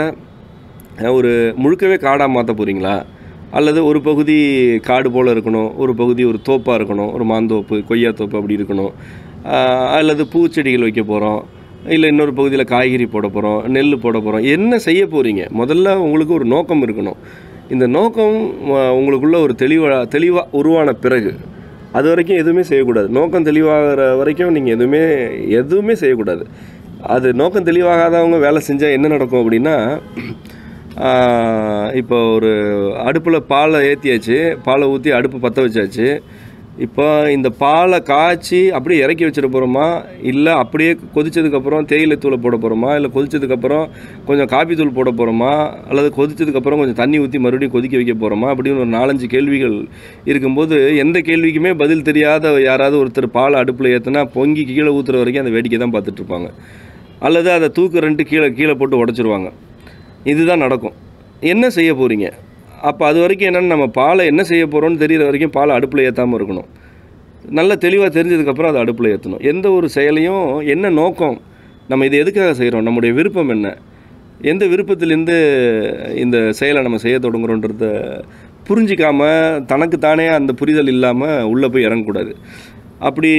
ஒரு முழுக்கவே காடாக மாற்ற போகிறீங்களா, அல்லது ஒரு பகுதி காடு போல் இருக்கணும், ஒரு பகுதி ஒரு தோப்பாக இருக்கணும், ஒரு மாந்தோப்பு கொய்யா தோப்பு அப்படி இருக்கணும், அல்லது பூச்செடிகள் வைக்க போகிறோம், இல்லை இன்னொரு பகுதியில் காய்கறி போட போகிறோம், நெல் போட போகிறோம், என்ன செய்ய போகிறீங்க? முதல்ல உங்களுக்கு ஒரு நோக்கம் இருக்கணும். இந்த நோக்கம் உங்களுக்குள்ள ஒரு தெளிவாக தெளிவாக உருவான பிறகு அது வரைக்கும் எதுவுமே செய்யக்கூடாது. நோக்கம் தெளிவாகிற வரைக்கும் நீங்கள் எதுவுமே எதுவுமே செய்யக்கூடாது. அது நோக்கம் தெளிவாகாதவங்க வேலை செஞ்சால் என்ன நடக்கும் அப்படின்னா, இப்போ ஒரு அடுப்பில் பாலை ஏற்றியாச்சு, பாலை ஊற்றி அடுப்பு பற்ற வச்சாச்சு. இப்போ இந்த பாலை காய்ச்சி அப்படியே இறக்கி வச்சிட போகிறோமா, இல்லை அப்படியே கொதித்ததுக்கப்புறம் தேயிலை தூளை போட போகிறோமா, இல்லை கொதித்ததுக்கப்புறம் கொஞ்சம் காப்பி தூள் போட போகிறோமா, அல்லது கொதித்ததுக்கப்புறம் கொஞ்சம் தண்ணி ஊற்றி மறுபடியும் கொதிக்க வைக்க போகிறோமா அப்படின்னு ஒரு நாலஞ்சு கேள்விகள் இருக்கும்போது எந்த கேள்விக்குமே பதில் தெரியாத யாராவது ஒருத்தர் பாலை அடுப்பில் ஏற்றினா பொங்கி கீழே ஊற்றுற வரைக்கும் அந்த வேடிக்கை தான் பார்த்துட்ருப்பாங்க. அல்லது அதை தூக்கு ரெண்டு கீழே கீழே போட்டு உடச்சிருவாங்க. இதுதான் நடக்கும். என்ன செய்ய போகிறீங்க? அப்போ அது வரைக்கும் என்னென்னு நம்ம பாலை என்ன செய்ய போகிறோன்னு தெரிகிற வரைக்கும் பாலை அடுப்பில் ஏற்றாமல் இருக்கணும். நல்ல தெளிவாக தெரிஞ்சதுக்கப்புறம் அதை அடுப்பில் ஏற்றணும். எந்த ஒரு செயலையும் என்ன நோக்கம், நம்ம இதை எதுக்காக செய்கிறோம், நம்முடைய விருப்பம் என்ன, எந்த விருப்பத்திலேருந்து இந்த செயலை நம்ம செய்ய தொடங்குறோன்றத புரிஞ்சிக்காமல் தனக்குத்தானே அந்த புரிதல் இல்லாமல் உள்ளே போய் இறங்கக்கூடாது. அப்படி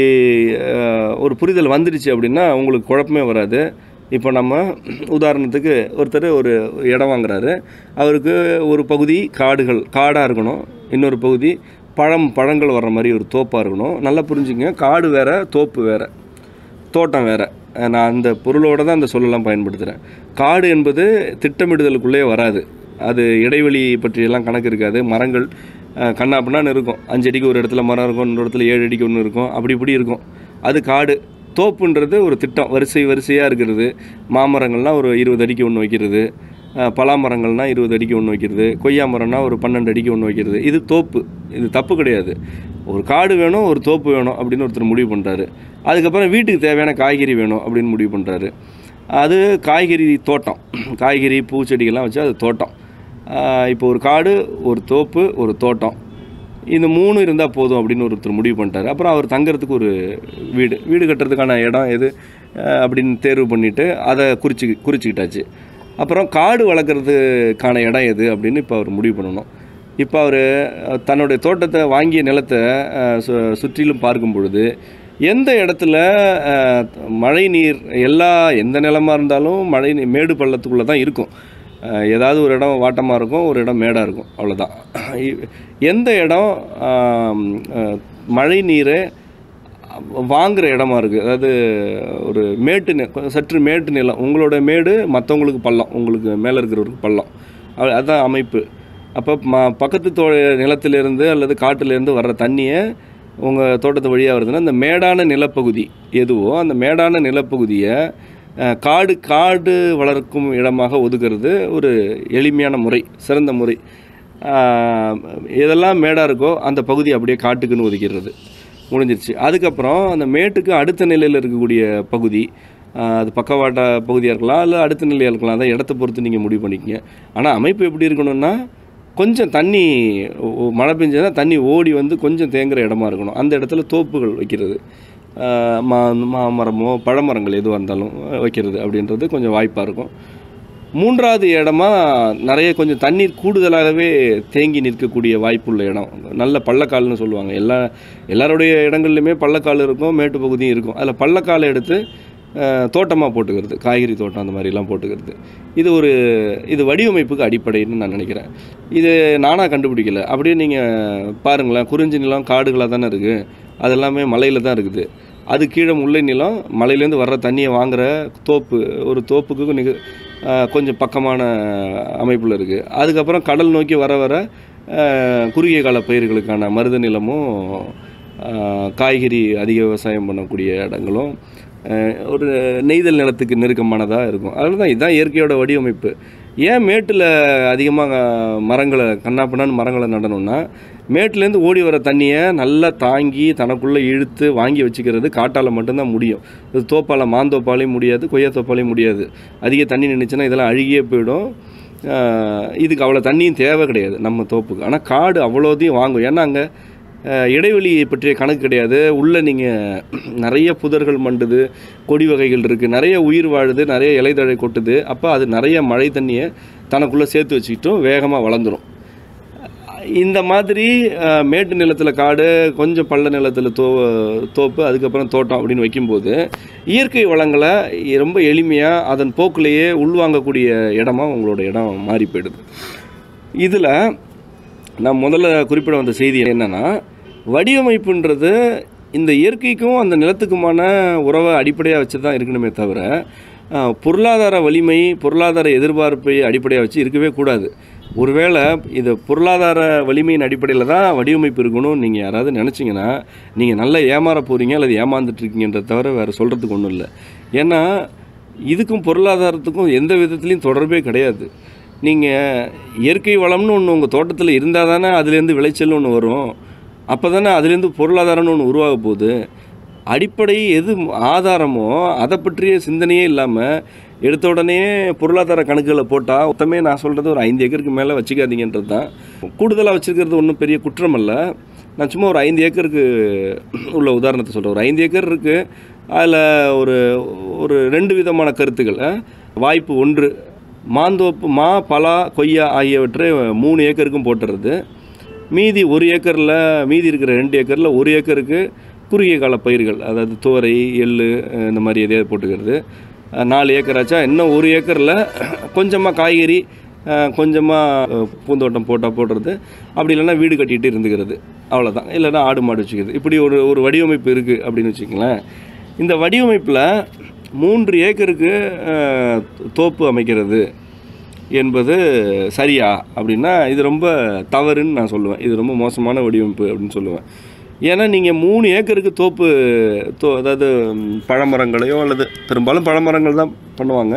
ஒரு புரிதல் வந்துடுச்சு அப்படின்னா உங்களுக்கு குழப்பமே வராது. இப்போ நம்ம உதாரணத்துக்கு ஒருத்தர் ஒரு இடம் வாங்குறாரு. அவருக்கு ஒரு பகுதி காடுகள் காடாக இருக்கணும், இன்னொரு பகுதி பழம் பழங்கள் வர்ற மாதிரி ஒரு தோப்பாக இருக்கணும். நல்லா புரிஞ்சுங்க, காடு வேறு தோப்பு வேறு தோட்டம் வேறு. நான் அந்த பொருளோடு தான் அந்த சொல்லலாம் பயன்படுத்துகிறேன். காடு என்பது திட்டமிடுதலுக்குள்ளே வராது. அது இடைவெளி பற்றியெல்லாம் கணக்கு இருக்காது. மரங்கள் கண்ணா பின்னான்னு இருக்கும். அஞ்சு அடிக்கு ஒரு இடத்துல மரம் இருக்கும், இன்னொரு இடத்துல ஏழு அடிக்கு ஒன்று இருக்கும், அப்படி இப்படி இருக்கும். அது காடு. தோப்புன்றது ஒரு திட்டம், வரிசை வரிசையாக இருக்கிறது. மாமரங்கள்னால் ஒரு இருபது அடிக்கு ஒன்று வைக்கிறது, பலாமரங்கள்னால் இருபது அடிக்கு ஒன்று வைக்கிறது, கொய்யா மரம்னா ஒரு பன்னெண்டு அடிக்கு ஒன்று வைக்கிறது. இது தோப்பு. இது தப்பு கிடையாது. ஒரு காடு வேணும், ஒரு தோப்பு வேணும் அப்படின்னு ஒருத்தர் முடிவு பண்ணுறாரு. அதுக்கப்புறம் வீட்டுக்கு தேவையான காய்கறி வேணும் அப்படின்னு முடிவு பண்ணுறாரு. அது காய்கறி தோட்டம். காய்கறி பூச்செடிகள்லாம் வச்சு அது தோட்டம். இப்போ ஒரு காடு, ஒரு தோப்பு, ஒரு தோட்டம், இந்த மூணு இருந்தால் போதும் அப்படின்னு ஒருத்தர் முடிவு பண்ணிட்டார். அப்புறம் அவர் தங்கிறதுக்கு ஒரு வீடு வீடு கட்டுறதுக்கான இடம் எது அப்படின்னு தேர்வு பண்ணிவிட்டு அதை குறிச்சி குறிச்சிக்கிட்டாச்சு. அப்புறம் காடு வளர்க்குறதுக்கான இடம் எது அப்படின்னு இப்போ அவர் முடிவு பண்ணணும். இப்போ அவர் தன்னுடைய தோட்டத்தை வாங்கிய நிலத்தை சு சுற்றிலும் பார்க்கும் பொழுது எந்த இடத்துல மழை நீர் எல்லா எந்த நிலமாக இருந்தாலும் மழை மேடு பள்ளத்துக்குள்ளே தான் இருக்கும். ஏதாவது ஒரு இடம் வாட்டமாக இருக்கும், ஒரு இடம் மேடாக இருக்கும், அவ்வளோதான். எந்த இடம் மழை நீரை வாங்குகிற இடமா இருக்குது, அதாவது ஒரு மேட்டு நி சற்று மேட்டு நிலம், உங்களோட மேடு மற்றவங்களுக்கு பள்ளம், உங்களுக்கு மேலே இருக்கிறவருக்கு பள்ளம், அதுதான் அமைப்பு. அப்போ ம பக்கத்து தோ நிலத்திலேருந்து அல்லது காட்டிலேருந்து வர்ற தண்ணியை உங்கள் தோட்டத்து வழியாக வருதுன்னா, அந்த மேடான நிலப்பகுதி எதுவோ அந்த மேடான நிலப்பகுதியை காடு காடு வளர்க்கும் இடமாக ஒதுக்கிறது ஒரு எளிமையான முறை, சிறந்த முறை. எதெல்லாம் மேடாக இருக்கோ அந்த பகுதி அப்படியே காட்டுக்குன்னு ஒதுக்கிறது, முடிஞ்சிருச்சு. அதுக்கப்புறம் அந்த மேட்டுக்கு அடுத்த நிலையில் இருக்கக்கூடிய பகுதி, அது பக்கவாட்ட பகுதியாக இருக்கலாம், இல்லை அடுத்த நிலையாக இருக்கலாம், அதை இடத்த பொறுத்து நீங்கள் முடிவு பண்ணிக்கங்க. ஆனால் அமைப்பு எப்படி இருக்கணும்னா, கொஞ்சம் தண்ணி மழை பெஞ்சதுன்னா தண்ணி ஓடி வந்து கொஞ்சம் தேங்குகிற இடமா இருக்கணும். அந்த இடத்துல தோப்புகள் வைக்கிறது, மா மாமரமோ பழமரங்கள் எதுவாக இருந்தாலும் வைக்கிறது அப்படின்றது கொஞ்சம் வாய்ப்பாக இருக்கும். மூன்றாவது இடமா நிறைய கொஞ்சம் தண்ணீர் கூடுதலாகவே தேங்கி நிற்கக்கூடிய வாய்ப்புள்ள இடம், நல்ல பள்ளக்கால்னு சொல்லுவாங்க. எல்லா எல்லாருடைய இடங்கள்லையுமே பள்ளக்கால் இருக்கும், மேட்டு பகுதியும் இருக்கும். அதில் பள்ளக்காலை எடுத்து தோட்டமாக போட்டுக்கிறது, காய்கறி தோட்டம் அந்த மாதிரிலாம் போட்டுக்கிறது. இது ஒரு இது வடிவமைப்புக்கு அடிப்படைன்னு நான் நினைக்கிறேன். இது நானாக கண்டுபிடிக்கல. அப்படியே நீங்கள் பாருங்களேன், குறிஞ்சி நிலம் காடுகளாக தானே இருக்குது, அது எல்லாமே மலையில் தான் இருக்குது. அது கீழே முல்லை நிலம், மலையிலேருந்து வர்ற தண்ணியை வாங்குகிற தோப்பு, ஒரு தோப்புக்கு நிக கொஞ்சம் பக்கமான அமைப்பில் இருக்குது. அதுக்கப்புறம் கடல் நோக்கி வர வர குறுகிய கால பயிர்களுக்கான மருத நிலமும் காய்கறி அதிக விவசாயம் பண்ணக்கூடிய இடங்களும் ஒரு நெய்தல் நிலத்துக்கு நெருக்கமானதாக இருக்கும். அதனால தான் இதுதான் இயற்கையோட வடிவமைப்பு. ஏன் மேட்டில் அதிகமாக மரங்களை கண்ணாப்பின்னான்னு மரங்களை நடணும்னா, மேட்டிலேருந்து ஓடி வர தண்ணியை நல்லா தாங்கி தனக்குள்ளே இழுத்து வாங்கி வச்சுக்கிறது காட்டால் மட்டும்தான் முடியும். இது தோப்பால், மாந்தோப்பாலையும் முடியாது, கொய்யாத்தோப்பாலையும் முடியாது. அதிக தண்ணி நின்றுச்சுன்னா இதெல்லாம் அழுகியே போயிடும். இதுக்கு அவ்வளோ தண்ணியும் தேவை கிடையாது நம்ம தோப்புக்கு. ஆனால் காடு அவ்வளோதையும் வாங்கும். ஏன்னா அங்கே இடைவெளியை பற்றிய கணக்கு கிடையாது. உள்ளே நீங்கள் நிறைய புதர்கள் மண்டுது, கொடி வகைகள் இருக்குது, நிறைய உயிர் வாழுது, நிறைய இலைதழை கொட்டுது. அப்போ அது நிறைய மழை தண்ணியை தனக்குள்ளே சேர்த்து வச்சுக்கிட்டும் வேகமாக வளர்ந்துடும். இந்த மாதிரி மேட்டு நிலத்தில் காடு, கொஞ்சம் பள்ள நிலத்தில் தோ தோப்பு அதுக்கப்புறம் தோட்டம் அப்படின்னு வைக்கும்போது இயற்கை வளங்களை ரொம்ப எளிமையாக அதன் போக்கிலேயே உள்வாங்கக்கூடிய இடமா உங்களோட இடம் மாறி போயிடுது. இதில் நான் முதல்ல குறிப்பிட வந்த செய்தி என்னென்னா, வடிவமைப்புன்றது இந்த இயற்கைக்கும் அந்த நிலத்துக்குமான உறவை அடிப்படையாக வச்சு தான் இருக்கணுமே தவிர, பொருளாதார வலிமை, பொருளாதார எதிர்பார்ப்பை அடிப்படையாக வச்சு இருக்கவே கூடாது. ஒருவேளை இது பொருளாதார வலிமையின் அடிப்படையில் தான் வடிவமைப்பு இருக்கணும்னு நீங்கள் யாராவது நினச்சிங்கன்னா நீங்கள் நல்லா ஏமாற போகிறீங்க அல்லது ஏமாந்துட்டுருக்கீங்கன்றத தவிர வேறு சொல்கிறதுக்கு ஒன்றும் இல்லை. ஏன்னா இதுக்கும் பொருளாதாரத்துக்கும் எந்த விதத்துலேயும் தொடர்பே கிடையாது. நீங்கள் இயற்கை வளம்னு ஒன்று உங்கள் தோட்டத்தில் இருந்தால் தானே அதுலேருந்து விளைச்சல்னு ஒன்று வரும். அப்போ தானே அதுலேருந்து பொருளாதாரம்னு ஒன்று உருவாக போகுது. அடிப்படை எது ஆதாரமோ அதை பற்றிய சிந்தனையே இல்லாமல் எடுத்த உடனே பொருளாதார கணக்குகளை போட்டால் மொத்தமே நான் சொல்கிறது ஒரு ஐந்து ஏக்கருக்கு மேலே வச்சுக்காதீங்கன்றது தான். கூடுதலாக வச்சுருக்கிறது ஒன்றும் பெரிய குற்றம் அல்ல. நான் சும்மா ஒரு ஐந்து ஏக்கருக்கு உள்ள உதாரணத்தை சொல்கிறேன். ஒரு ஐந்து ஏக்கர் இருக்குது, அதில் ஒரு ஒரு ரெண்டு விதமான கருத்துக்கள். வாய்ப்பு ஒன்று, மாந்தோப்பு மா பலா கொய்யா ஆகியவற்றை மூணு ஏக்கருக்கும் போட்டுறது. மீதி ஒரு ஏக்கரில் மீதி இருக்கிற ரெண்டு ஏக்கரில் ஒரு ஏக்கருக்கு குறுகிய கால பயிர்கள், அதாவது துவரை, எள் இந்த மாதிரி எதையாவது போட்டுக்கிறது. நாலு ஏக்கராச்சா இன்னும் ஒரு ஏக்கரில் கொஞ்சமாக காய்கறி, கொஞ்சமாக பூந்தோட்டம் போட்டால் போடுறது. அப்படி இல்லைன்னா வீடு கட்டிகிட்டு இருந்துக்கிறது, அவ்வளோதான். இல்லைன்னா ஆடு மாடு வச்சுக்கிறது. இப்படி ஒரு ஒரு வடிவமைப்பு இருக்குது அப்படின்னு வச்சுக்கங்களேன். இந்த வடிவமைப்பில் மூன்று ஏக்கருக்கு தோப்பு அமைக்கிறது என்பது சரியா அப்படின்னா இது ரொம்ப தவறுன்னு நான் சொல்லுவேன். இது ரொம்ப மோசமான வடிவமைப்பு அப்படின்னு சொல்லுவேன். ஏன்னா நீங்கள் மூணு ஏக்கருக்கு தோப்பு தோ அதாவது பழமரங்களையோ அல்லது பெரும்பாலும் பழமரங்கள் தான் பண்ணுவாங்க,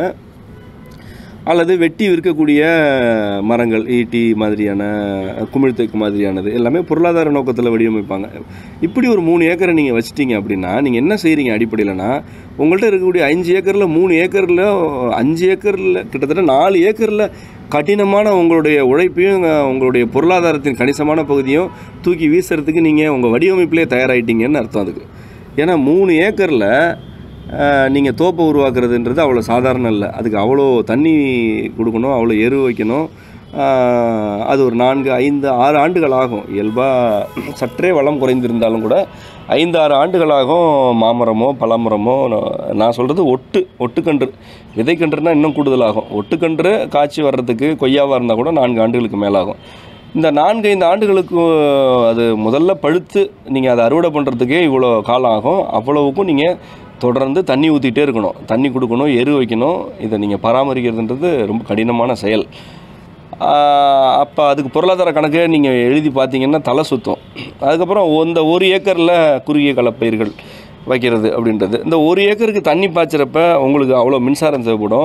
அல்லது வெட்டி விற்கக்கூடிய மரங்கள், ஈட்டி மாதிரியான, குமிழ்த்தைக்கு மாதிரியானது எல்லாமே பொருளாதார நோக்கத்தில் வடிவமைப்பாங்க. இப்படி ஒரு மூணு ஏக்கரை நீங்கள் வச்சிட்டிங்க அப்படின்னா நீங்கள் என்ன செய்கிறீங்க அடிப்படையில்னா, உங்கள்கிட்ட இருக்கக்கூடிய அஞ்சு ஏக்கரில் மூணு ஏக்கரில் அஞ்சு ஏக்கரில் கிட்டத்தட்ட நாலு ஏக்கரில் கடினமான உங்களுடைய உழைப்பையும் உங்களுடைய பொருளாதாரத்தின் கணிசமான பகுதியும் தூக்கி வீசுறதுக்கு நீங்கள் உங்கள் வடிவமைப்பிலே தயாராகிட்டீங்கன்னு அர்த்தம் அதுக்கு. ஏன்னா மூணு ஏக்கரில் நீங்கள் தோப்பை உருவாக்குறதுன்றது அவ்வளோ சாதாரணம் இல்லை. அதுக்கு அவ்வளோ தண்ணி கொடுக்கணும், அவ்வளோ எரு வைக்கணும், அது ஒரு நான்கு ஐந்து ஆறு ஆண்டுகள் ஆகும். இயல்பாக சற்றே வளம் குறைந்திருந்தாலும் கூட ஐந்து ஆறு ஆண்டுகளாகும் மாமரமோ பலாமரமோ. நான் சொல்கிறது ஒட்டு ஒட்டுக்கன்று, விதைக்கன்றுனா இன்னும் கூடுதலாகும். ஒட்டுக்கன்று காய்ச்சி வர்றதுக்கு கொய்யாவாக இருந்தால் கூட நான்கு ஆண்டுகளுக்கு மேலாகும். இந்த நான்கு ஐந்து ஆண்டுகளுக்கு அது முதல்ல பழுத்து நீங்கள் அதை அறுவடை பண்ணுறதுக்கே இவ்வளோ காலம் ஆகும். அவ்வளவுக்கும் நீங்கள் தொடர்ந்து தண்ணி ஊற்றிட்டே இருக்கணும், தண்ணி கொடுக்கணும், எரு வைக்கணும். இதை நீங்கள் பராமரிக்கிறதுன்றது ரொம்ப கடினமான செயல். அப்போ அதுக்கு பொருளாதார கணக்கே நீங்கள் எழுதி பார்த்தீங்கன்னா தலை சுத்தம். அதுக்கப்புறம் இந்த ஒரு ஏக்கரில் குறுகிய கலப்பயிர்கள் வைக்கிறது அப்படின்றது, இந்த ஒரு ஏக்கருக்கு தண்ணி பாய்ச்சிறப்ப உங்களுக்கு அவ்வளோ மின்சாரம் தேவைப்படும்.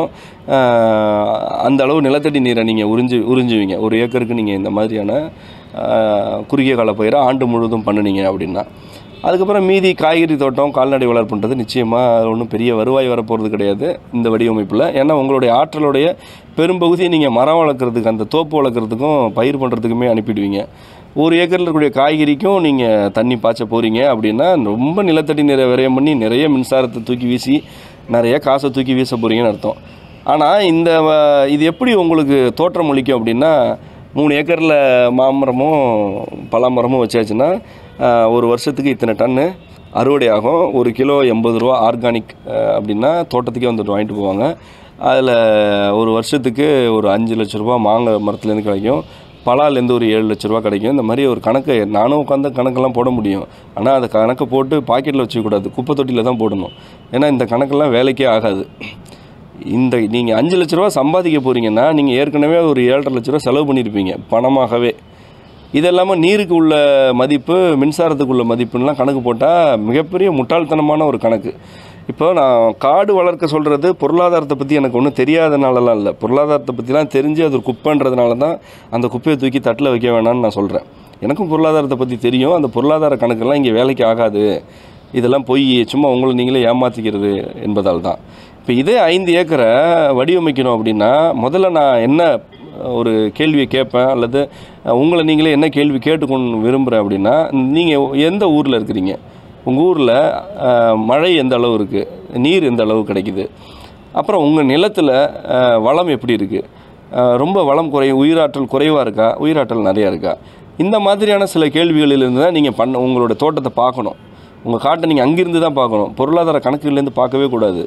அந்த அளவு நிலத்தடி நீரை நீங்கள் உறிஞ்சி உறிஞ்சுவீங்க ஒரு ஏக்கருக்கு. நீங்கள் இந்த மாதிரியான குறுகிய காலப்பயிரை ஆண்டு முழுவதும் பண்ணினீங்க அப்படின்னா. அதுக்கப்புறம் மீதி காய்கறி தோட்டம், கால்நடை வளர்ப்புன்றது நிச்சயமாக அது ஒன்றும் பெரிய வருவாய் வரப்போகிறது கிடையாது இந்த வடிவமைப்பில். ஏன்னா உங்களுடைய ஆற்றலுடைய பெரும்பகுதியை நீங்கள் மரம் வளர்க்குறதுக்கு, அந்த தோப்பு வளர்க்குறதுக்கும் பயிர் பண்ணுறதுக்குமே அனுப்பிடுவீங்க. ஒரு ஏக்கரில் இருக்கக்கூடிய காய்கறிக்கும் நீங்கள் தண்ணி பாய்ச்ச போகிறீங்க அப்படின்னா ரொம்ப நிலத்தடி நீரை விரயம் பண்ணி நிறைய மின்சாரத்தை தூக்கி வீசி நிறைய காசை தூக்கி வீச போகிறீங்கன்னு அர்த்தம். ஆனால் இந்த இது எப்படி உங்களுக்கு தோற்றம் அளிக்கும் அப்படின்னா, மூணு ஏக்கரில் மாமரமும் பலாமரமும் வச்சாச்சுன்னா ஒரு வருஷத்துக்கு இத்தனை டன்னு அறுவடை ஆகும். ஒரு கிலோ எண்பது ரூபா ஆர்கானிக் அப்படின்னா தோட்டத்துக்கே வந்துட்டு வாங்கிட்டு போவாங்க. அதில் ஒரு வருஷத்துக்கு ஒரு அஞ்சு லட்ச ரூபா மாங்காய் மரத்துலேருந்து கிடைக்கும், பலாலேருந்து ஒரு ஏழு லட்ச ரூபா கிடைக்கும். இந்த மாதிரி ஒரு கணக்கு நானும் உட்காந்து கணக்கெல்லாம் போட முடியும். ஆனால் அதை கணக்கை போட்டு பாக்கெட்டில் வச்சுக்கூடாது, குப்பை தொட்டியில் தான் போடணும். ஏன்னா இந்த கணக்கெல்லாம் வேலைக்கே ஆகாது. இந்த நீங்கள் அஞ்சு லட்ச ரூபா சம்பாதிக்க போகிறீங்கன்னா நீங்கள் ஏற்கனவே ஒரு ஏழரை லட்ச ரூபா செலவு பண்ணியிருப்பீங்க பணமாகவே. இதெல்லாமல் நீருக்கு உள்ள மதிப்பு, மின்சாரத்துக்கு உள்ள மதிப்புன்னெலாம் கணக்கு போட்டால் மிகப்பெரிய முட்டாள்தனமான ஒரு கணக்கு. இப்போ நான் காடு வளர்க்க சொல்கிறது பொருளாதாரத்தை பற்றி எனக்கு ஒன்றும் தெரியாதனாலலாம் இல்லை. பொருளாதாரத்தை பற்றிலாம் தெரிஞ்சு அது ஒரு குப்பைன்றதுனால தான் அந்த குப்பையை தூக்கி தட்டில் வைக்க வேணான்னு நான் சொல்கிறேன். எனக்கும் பொருளாதாரத்தை பற்றி தெரியும். அந்த பொருளாதார கணக்கெல்லாம் இங்கே வேலைக்கு ஆகாது. இதெல்லாம் போய் சும்மா உங்களை நீங்களே ஏமாற்றிக்கிறது என்பதால் தான். இப்போ இதே ஐந்து ஏக்கரை வடிவமைக்கணும் அப்படின்னா முதல்ல நான் என்ன ஒரு கேள்வியை கேட்பேன், அல்லது உங்களை நீங்களே என்ன கேள்வி கேட்டுக்கொண்டு விரும்புகிறேன் அப்படின்னா, நீங்கள் எந்த ஊரில் இருக்கிறீங்க, உங்கள் ஊரில் மழை எந்த அளவு இருக்குது, நீர் எந்த அளவு கிடைக்குது, அப்புறம் உங்கள் நிலத்தில் வளம் எப்படி இருக்குது, ரொம்ப வளம் குறை உயிராற்றல் குறைவாக இருக்கா, உயிராற்றல் நிறையா இருக்கா, இந்த மாதிரியான சில கேள்விகளிலிருந்து தான் நீங்கள் பண்ண உங்களோட தோட்டத்தை பார்க்கணும். உங்கள் காட்டை நீங்கள் அங்கிருந்து தான் பார்க்கணும், பொருளாதார கணக்குலேருந்து பார்க்கவே கூடாது.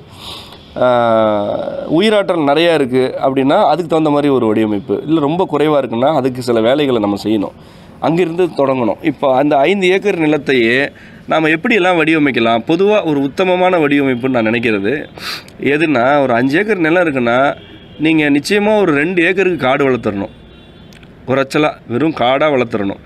உயிராற்றல் நிறையா இருக்குது அப்படின்னா அதுக்கு தகுந்த மாதிரி ஒரு வடிவமைப்பு, இல்லை ரொம்ப குறைவாக இருக்குன்னா அதுக்கு சில வேலைகளை நம்ம செய்யணும், அங்கிருந்து தொடங்கணும். இப்போ அந்த ஐந்து ஏக்கர் நிலத்தையே நாம் எப்படியெல்லாம் வடிவமைக்கலாம்? பொதுவாக ஒரு உத்தமமான வடிவமைப்புன்னு நான் நினைக்கிறது எதுனா, ஒரு அஞ்சு ஏக்கர் நிலம் இருக்குன்னா நீங்கள் நிச்சயமாக ஒரு ரெண்டு ஏக்கருக்கு காடு வளர்த்துடணும். குறைச்சலாக வெறும் காடாக வளர்த்துடணும்.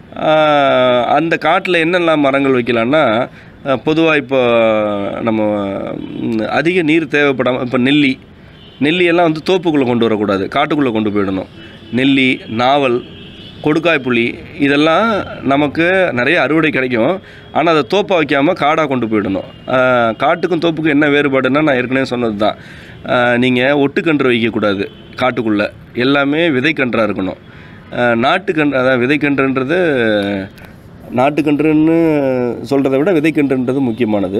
அந்த காட்டில் என்னெல்லாம் மரங்கள் வைக்கலான்னா, பொதுவாக இப்போ நம்ம அதிக நீர் தேவைப்படாமல், இப்போ நெல்லி நெல்லியெல்லாம் வந்து தோப்புக்குள்ளே கொண்டு வரக்கூடாது, காட்டுக்குள்ளே கொண்டு போயிடணும். நெல்லி, நாவல், கொடுக்காய் புளி இதெல்லாம் நமக்கு நிறைய அறுவடை கிடைக்கும். ஆனால் அதை தோப்பை வைக்காமல் காடாக கொண்டு போயிடணும். காட்டுக்கும் தோப்புக்கும் என்ன வேறுபாடுன்னா, நான் ஏற்கனவே சொன்னது தான். நீங்கள் ஒட்டுக்கன்று வைக்கக்கூடாது காட்டுக்குள்ளே, எல்லாமே விதைக்கன்றாக இருக்கணும். நாட்டுக்கன்று, அதாவது விதைக்கன்றுன்றது நாட்டுக்கன்றுன்னு சொல்கிறத விட விதைக்கன்றுன்றது முக்கியமானது.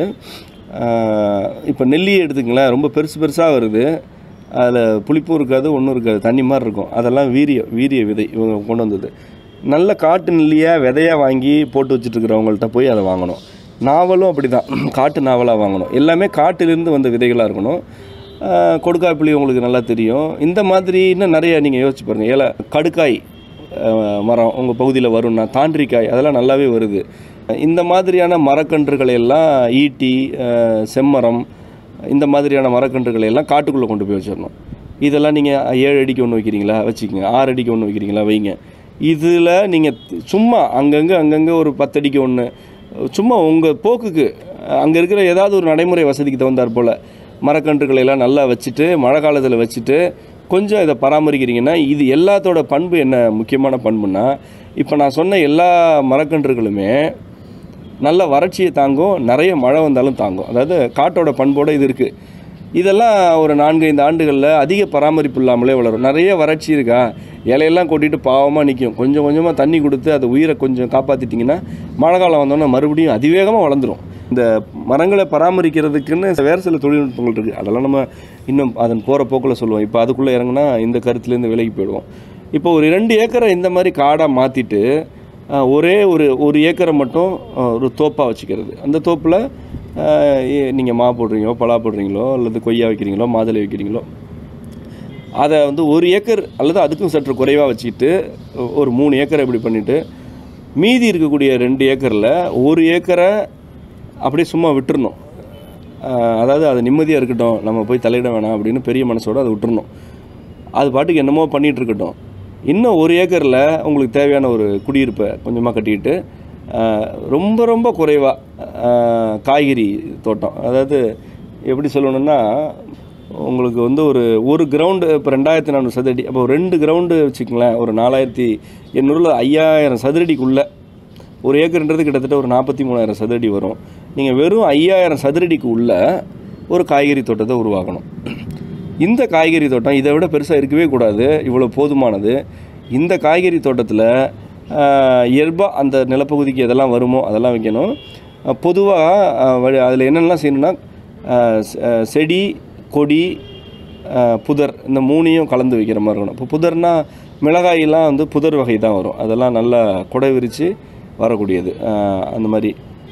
இப்போ நெல்லியை எடுத்துக்கங்களேன், ரொம்ப பெருசு பெருசாக வருது, அதில் புளிப்பும் இருக்காது, ஒன்றும் இருக்காது, தண்ணி மாதிரி இருக்கும். அதெல்லாம் வீரிய வீரிய விதை இவங்க கொண்டு வந்தது. நல்ல காட்டு நெல்லியாக விதையாக வாங்கி போட்டு வச்சுட்டுருக்கிறவங்கள்ட்ட போய் அதை வாங்கணும். நாவலும் அப்படி தான், காட்டு நாவலாக வாங்கணும். எல்லாமே காட்டிலிருந்து வந்த விதைகளாக இருக்கணும். கொடுக்காய் புளி உங்களுக்கு நல்லா தெரியும். இந்த மாதிரி இன்னும் நிறைய நீங்கள் யோசிச்சு பாருங்கள். ஏல கடுக்காய் மரம் உங்கள் பகுதியில் வரும்னா, தாண்டிக்காய் அதெல்லாம் நல்லாவே வருது. இந்த மாதிரியான மரக்கன்றுகளை எல்லாம் ஈட்டி, செம்மரம், இந்த மாதிரியான மரக்கன்றுகளை எல்லாம் காட்டுக்குள்ளே கொண்டு போய் வச்சிடணும். இதெல்லாம் நீங்கள் ஏழு அடிக்கு ஒன்று வைக்கிறீங்களா வச்சுக்கோங்க, ஆறு அடிக்கு ஒன்று வைக்கிறீங்களா வைங்க. இதில் நீங்கள் சும்மா அங்கங்கே அங்கங்கே ஒரு பத்தடிக்கு ஒன்று சும்மா உங்கள் போக்குக்கு அங்கே இருக்கிற ஏதாவது ஒரு நடைமுறை வசதிக்கு தகுந்தாற் போல் மரக்கன்றுகளை எல்லாம் நல்லா வச்சுட்டு மழை காலத்தில் வச்சுட்டு கொஞ்சம் இதை பராமரிக்கிறீங்கன்னா, இது எல்லாத்தோட பண்பு என்ன முக்கியமான பண்புன்னா, இப்போ நான் சொன்ன எல்லா மரக்கன்றுகளுமே நல்ல வறட்சியை தாங்கும், நிறைய மழை வந்தாலும் தாங்கும். அதாவது காட்டோட பண்போடு இது இருக்குது. இதெல்லாம் ஒரு நான்கு ஐந்து ஆண்டுகளில் அதிக பராமரிப்பு இல்லாமலே வளரும். நிறைய வறட்சி இருக்கா, இலையெல்லாம் கொட்டிட்டு பாவமாக நிற்கும். கொஞ்சம் கொஞ்சமாக தண்ணி கொடுத்து அது உயிரை கொஞ்சம் காப்பாற்றிட்டிங்கன்னா மழை காலம் வந்தோன்னா மறுபடியும் அதிவேகமாக வளர்ந்துடும். இந்த மரங்களை பராமரிக்கிறதுக்குன்னு வேறு சில தொழில்நுட்பங்கள் இருக்குது. அதெல்லாம் நம்ம இன்னும் அதன் போகிற போக்கில் சொல்லுவோம். இப்போ அதுக்குள்ளே இறங்கினா இந்த கருத்துலேருந்து விலகி போயிடுவோம். இப்போ ஒரு ரெண்டு ஏக்கரை இந்த மாதிரி காடாக மாற்றிட்டு ஒரே ஒரு ஒரு ஏக்கரை மட்டும் ஒரு தோப்பாக வச்சுக்கிறது. அந்த தோப்பில் நீங்கள் மா போடுறீங்களோ, பலா போடுறீங்களோ, அல்லது கொய்யா வைக்கிறீங்களோ, மாதுளை வைக்கிறீங்களோ, அதை வந்து ஒரு ஏக்கர் அல்லது அதுக்கும் சற்று குறைவாக வச்சுக்கிட்டு ஒரு மூணு ஏக்கரை இப்படி பண்ணிவிட்டு மீதி இருக்கக்கூடிய ரெண்டு ஏக்கரில் ஒரு ஏக்கரை அப்படியே சும்மா விட்டுறணும். அதாவது அது நிம்மதியாக இருக்கட்டும், நம்ம போய் தலையிட வேணாம் அப்படின்னு பெரிய மனசோடு அதை விட்டுறணும். அது பாட்டுக்கு என்னமோ பண்ணிகிட்டு இருக்கட்டும். இன்னும் ஒரு ஏக்கரில் உங்களுக்கு தேவையான ஒரு குடியிருப்பை கொஞ்சமாக கட்டிக்கிட்டு ரொம்ப ரொம்ப குறைவாக காய்கறி தோட்டம், அதாவது எப்படி சொல்லணுன்னா, உங்களுக்கு வந்து ஒரு ஒரு கிரவுண்டு இப்போ ரெண்டாயிரத்தி நானூறு சதுரடி, அப்போ ரெண்டு கிரவுண்டு வச்சுக்கங்களேன், ஒரு நாலாயிரத்தி எண்ணூறில் ஐயாயிரம் சதுரடிக்குள்ளே, ஒரு ஏக்கர்ன்றது கிட்டத்தட்ட ஒரு நாற்பத்தி மூணாயிரம் சதுரடி வரும். நீங்கள் வெறும் ஐயாயிரம் சதுரடிக்கு உள்ள ஒரு காய்கறி தோட்டத்தை உருவாக்கணும். இந்த காய்கறி தோட்டம் இதை விட பெருசாக இருக்கவே கூடாது, இவ்வளோ போதுமானது. இந்த காய்கறி தோட்டத்தில் இயல்பாக அந்த நிலப்பகுதிக்கு எதெல்லாம் வருமோ அதெல்லாம் வைக்கணும். பொதுவாக அதில் என்னென்னலாம் செய்யணுன்னா, செடி, கொடி, புதர், இந்த மூணையும் கலந்து வைக்கிற மாதிரி இருக்கணும். இப்போ புதர்னால் மிளகாயெல்லாம் வந்து புதர் வகை தான் வரும், அதெல்லாம் நல்லா கொடை விரித்து வரக்கூடியது. அந்த மாதிரி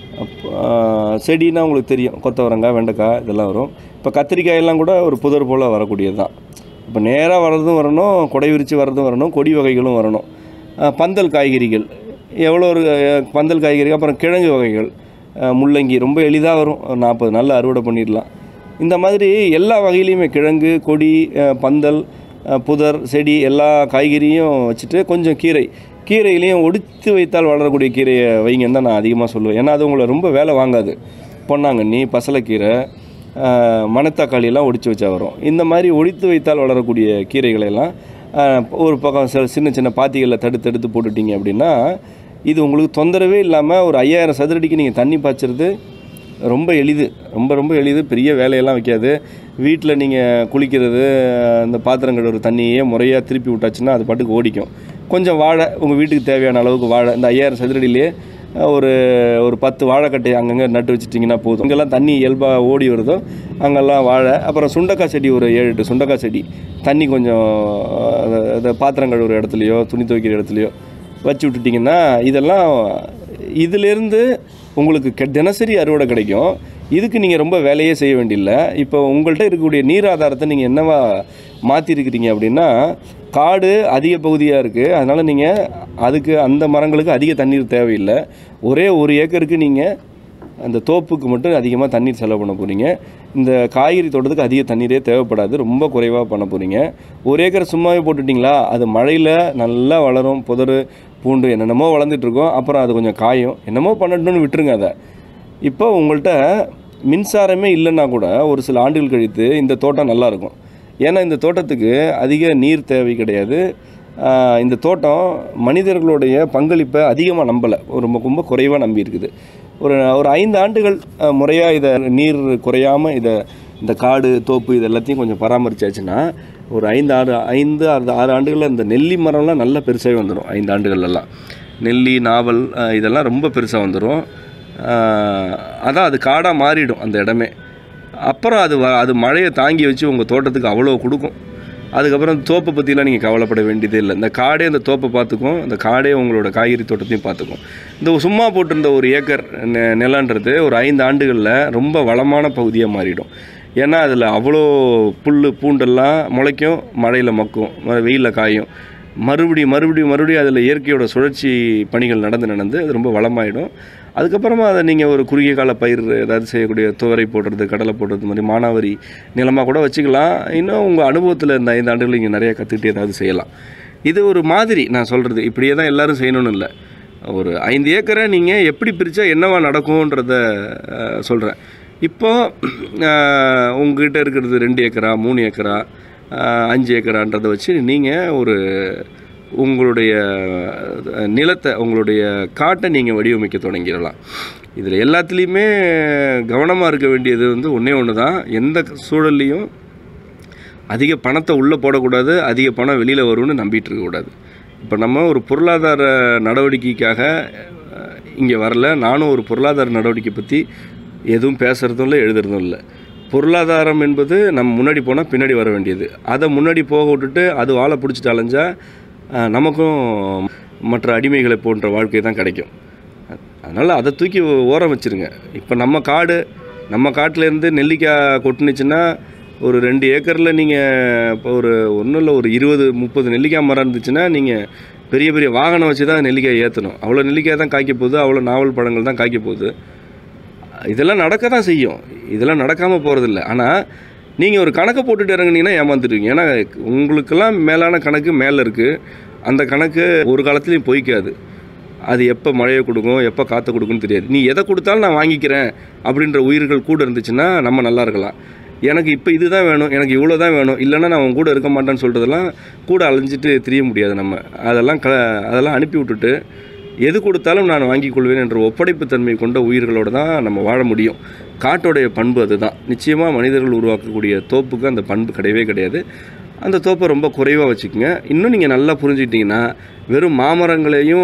செடின்னா உங்களுக்கு தெரியும், கொத்தவரங்காய், வெண்டைக்காய் இதெல்லாம் வரும். இப்போ கத்திரிக்காயெல்லாம் கூட ஒரு புதர் போல் வரக்கூடியது தான். இப்போ நேராக வர்றதும் வரணும், கொடை விரித்து வர்றதும் வரணும், கொடி வகைகளும் வரணும். பந்தல் காய்கறிகள் எவ்வளோ ஒரு பந்தல் காய்கறி, அப்புறம் கிழங்கு வகைகள், முள்ளங்கி ரொம்ப எளிதாக வரும், நாற்பது நாளில் அறுவடை பண்ணிடலாம். இந்த மாதிரி எல்லா வகையிலையுமே கிழங்கு, கொடி, பந்தல், புதர், செடி எல்லா காய்கறியும் வச்சுட்டு கொஞ்சம் கீரை, கீரையிலையும் ஒடித்து வைத்தால் வளரக்கூடிய கீரையை வைங்கன்னு தான் நான் அதிகமாக சொல்லுவேன். ஏன்னா அது உங்களை ரொம்ப வேலை வாங்காது. பொன்னாங்கண்ணி, பசலைக்கீரை, மணத்தக்காளியெல்லாம் ஒடித்து வச்சா வரும். இந்த மாதிரி ஒடித்து வைத்தால் வளரக்கூடிய கீரைகளெல்லாம் ஒரு பக்கம் சின்ன சின்ன பாத்திகளில் தடுத்து தடுத்து போட்டுட்டிங்க அப்படின்னா இது உங்களுக்கு தொந்தரவே இல்லாமல் ஒரு ஐயாயிரம் சதுரடிக்கு நீங்கள் தண்ணி பாய்ச்சறது ரொம்ப எளிது, ரொம்ப ரொம்ப எளிது. பெரிய வேலையெல்லாம் வைக்காது. வீட்டில் நீங்கள் குளிக்கிறது, அந்த பாத்திரம் கழுவுற தண்ணியே முறையாக திருப்பி விட்டாச்சுன்னா அது பாட்டுக்கு ஓடிக்கும். கொஞ்சம் வாழை, உங்கள் வீட்டுக்கு தேவையான அளவுக்கு வாழை, இந்த ஐயாயிரம் சதுரடியிலே ஒரு ஒரு பத்து வாழைக்கட்டை அங்கங்கே நட்டு வச்சுட்டிங்கன்னா போதும். இங்கெல்லாம் தண்ணி இயல்பாக ஓடி வருதோ அங்கெல்லாம் வாழை. அப்புறம் சுண்டக்காய் செடி, ஒரு ஏழு எட்டு சுண்டக்காய் செடி தண்ணி கொஞ்சம் அதை பாத்திரம் கழுவுற இடத்துலையோ துணி துவைக்கிற இடத்துலையோ வச்சு விட்டுட்டிங்கன்னா இதெல்லாம் இதிலேருந்து உங்களுக்கு கெ தினசரி அறுவடை கிடைக்கும். இதுக்கு நீங்கள் ரொம்ப வேலையே செய்ய வேண்டியில்லை. இப்போ உங்கள்கிட்ட இருக்கக்கூடிய நீர் ஆதாரத்தை நீங்கள் என்னவா மாற்றிருக்கிறீங்க அப்படின்னா, காடு அதிக பகுதியாக இருக்குது, அதனால் நீங்கள் அதுக்கு அந்த மரங்களுக்கு அதிக தண்ணீர் தேவையில்லை. ஒரே ஒரு ஏக்கருக்கு நீங்கள் அந்த தோப்புக்கு மட்டும் அதிகமாக தண்ணீர் செலவு பண்ண போகிறீங்க. இந்த காய்கறி தோட்டத்துக்கு அதிக தண்ணீரே தேவைப்படாது, ரொம்ப குறைவாக பண்ண போகிறீங்க. ஒரு ஏக்கர் சும்மாவே போட்டுட்டிங்களா, அது மழையில் நல்லா வளரும், புதர் பூண்டு என்னென்னமோ வளர்ந்துட்டுருக்கோம். அப்புறம் அது கொஞ்சம் காயும், என்னமோ பண்ணட்டும்னு விட்டுருங்க அதை. இப்போ உங்கள்கிட்ட மின்சாரமே இல்லைன்னா கூட ஒரு சில ஆண்டுகள் கழித்து இந்த தோட்டம் நல்லாயிருக்கும். ஏன்னா இந்த தோட்டத்துக்கு அதிக நீர் தேவை கிடையாது. இந்த தோட்டம் மனிதர்களுடைய பங்களிப்பை அதிகமாக நம்பலை, ரொம்ப ரொம்ப குறைவாக நம்பி இருக்குது. ஒரு ஒரு ஐந்து ஆண்டுகள் முறையாக இதை நீர் குறையாமல் இதை இந்த காடு தோப்பு இது எல்லாத்தையும் கொஞ்சம் பராமரிச்சாச்சுன்னா ஒரு ஐந்து ஆறு ஐந்து ஆறு ஆறு ஆண்டுகளில் இந்த நெல்லி மரம்லாம் நல்லா பெருசாகவே வந்துடும். ஐந்து ஆண்டுகள்லாம் நெல்லி, நாவல் இதெல்லாம் ரொம்ப பெருசாக வந்துடும். அதான் அது காடாக மாறிடும் அந்த இடமே. அப்புறம் அது அது மழையை தாங்கி வச்சு உங்கள் தோட்டத்துக்கு அவ்வளோ கொடுக்கும். அதுக்கப்புறம் தோப்பை பற்றிலாம் நீங்கள் கவலைப்பட வேண்டியதே இல்லை. இந்த காடே அந்த தோப்பை பார்த்துக்கும், இந்த காடே உங்களோட காய்கறி தோட்டத்தையும் பார்த்துக்கும். இந்த சும்மா போட்டிருந்த ஒரு ஏக்கர் நெ நிலன்றது ஒரு ஐந்து ஆண்டுகளில் ரொம்ப வளமான பகுதியாக மாறிடும். ஏன்னா அதில் அவ்வளோ புல் பூண்டெல்லாம் முளைக்கும், மழையில் மக்கும், வெயிலில் காயும், மறுபடியும் மறுபடியும் மறுபடியும் அதில் இயற்கையோட சுழற்சி பணிகள் நடந்து நடந்து அது ரொம்ப வளமாயிடும். அதுக்கப்புறமா அதை நீங்கள் ஒரு குறுகிய கால பயிர் ஏதாவது செய்யக்கூடிய துவரை போடுறது, கடலை போடுறது மாதிரி மானாவாரி நிலமாக கூட வச்சுக்கலாம். இன்னும் உங்கள் அனுபவத்தில் இந்த ஐந்து ஆண்டுகள் நீங்கள் நிறையா கற்றுக்கிட்டு ஏதாவது செய்யலாம். இது ஒரு மாதிரி நான் சொல்கிறது, இப்படியே தான் எல்லோரும் செய்யணும்னு இல்லை. ஒரு ஐந்து ஏக்கரை நீங்கள் எப்படி பிரித்தா என்னவா நடக்கும்ன்றத சொல்கிறேன். இப்போது உங்கள்கிட்ட இருக்கிறது ரெண்டு ஏக்கரா, மூணு ஏக்கரா, அஞ்சு ஏக்கரான்றதை வச்சு நீங்கள் ஒரு உங்களுடைய நிலத்தை, உங்களுடைய காட்டை நீங்கள் வடிவமைக்க தொடங்கிடலாம். இதில் எல்லாத்துலேயுமே கவனமாக இருக்க வேண்டியது வந்து ஒன்றே ஒன்று தான். எந்த சூழல்லையும் அதிக பணத்தை உள்ளே போடக்கூடாது, அதிக பணம் வெளியில் வரும்னு நம்பிட்டு இருக்கக்கூடாது. இப்போ நம்ம ஒரு பொருளாதார நடவடிக்கைக்காக இங்கே வரல. நானும் ஒரு பொருளாதார நடவடிக்கை பற்றி எதுவும் பேசுகிறதும் இல்லை, எழுதுறதும் இல்லை. பொருளாதாரம் என்பது நம்ம முன்னாடி போனால் பின்னாடி வர வேண்டியது. அதை முன்னாடி போக விட்டுட்டு அது வாழை பிடிச்சிட்டு அலைஞ்சா நமக்கும் மற்ற அடிமைகளை போன்ற வாழ்க்கை தான் கிடைக்கும். அதனால் அதை தூக்கி ஓரம் வச்சுருங்க. இப்போ நம்ம காடு, நம்ம காட்டிலேருந்து நெல்லிக்காய் கொட்டுனுச்சுன்னா ஒரு ரெண்டு ஏக்கரில் நீங்கள் இப்போ ஒரு ஒன்றும் இல்லை ஒரு இருபது முப்பது நெல்லிக்காய் மரம் இருந்துச்சுன்னா நீங்கள் பெரிய பெரிய வாகனம் வச்சு தான் நெல்லிக்காய் ஏற்றணும். அவ்வளோ நெல்லிக்காய் தான் காய்க்க போகுது, அவ்வளோ நாவல் பழங்கள் தான் காய்க்க போகுது. இதெல்லாம் நடக்க தான் செய்யும், இதெல்லாம் நடக்காமல் போகிறதில்ல. ஆனால் நீங்கள் ஒரு கணக்கை போட்டுட்டு இறங்குனீங்கன்னா ஏமாந்துடுவீங்க. ஏன்னா உங்களுக்கெல்லாம் மேலான கணக்கு மேலே இருக்குது. அந்த கணக்கு ஒரு காலத்துலேயும் பொய்க்காது. அது எப்போ மழையை கொடுக்கும், எப்போ காற்றை கொடுக்குன்னு தெரியாது. நீ எதை கொடுத்தாலும் நான் வாங்கிக்கிறேன் அப்படின்ற உயிர்கள் கூட இருந்துச்சுன்னா நம்ம நல்லா இருக்கலாம். எனக்கு இப்போ இது தான் வேணும், எனக்கு இவ்வளோ தான் வேணும், இல்லைன்னா நான் அவன் கூட இருக்க மாட்டேன்னு சொல்கிறதெல்லாம் கூட அலைஞ்சிட்டு தெரிய முடியாது. நம்ம அதெல்லாம் க அதெல்லாம் அனுப்பி விட்டுட்டு எது கொடுத்தாலும் நான் வாங்கி கொள்வேன் என்ற ஒப்படைப்பு தன்மை கொண்ட உயிர்களோடு தான் நம்ம வாழ முடியும். காட்டோடைய பண்பு அதுதான். நிச்சயமாக மனிதர்கள் உருவாக்கக்கூடிய தோப்புக்கு அந்த பண்பு கிடையவே கிடையாது. அந்த தோப்பை ரொம்ப குறைவாக வச்சுக்கோங்க. இன்னும் நீங்கள் நல்லா புரிஞ்சுக்கிட்டிங்கன்னா வெறும் மாமரங்களையும்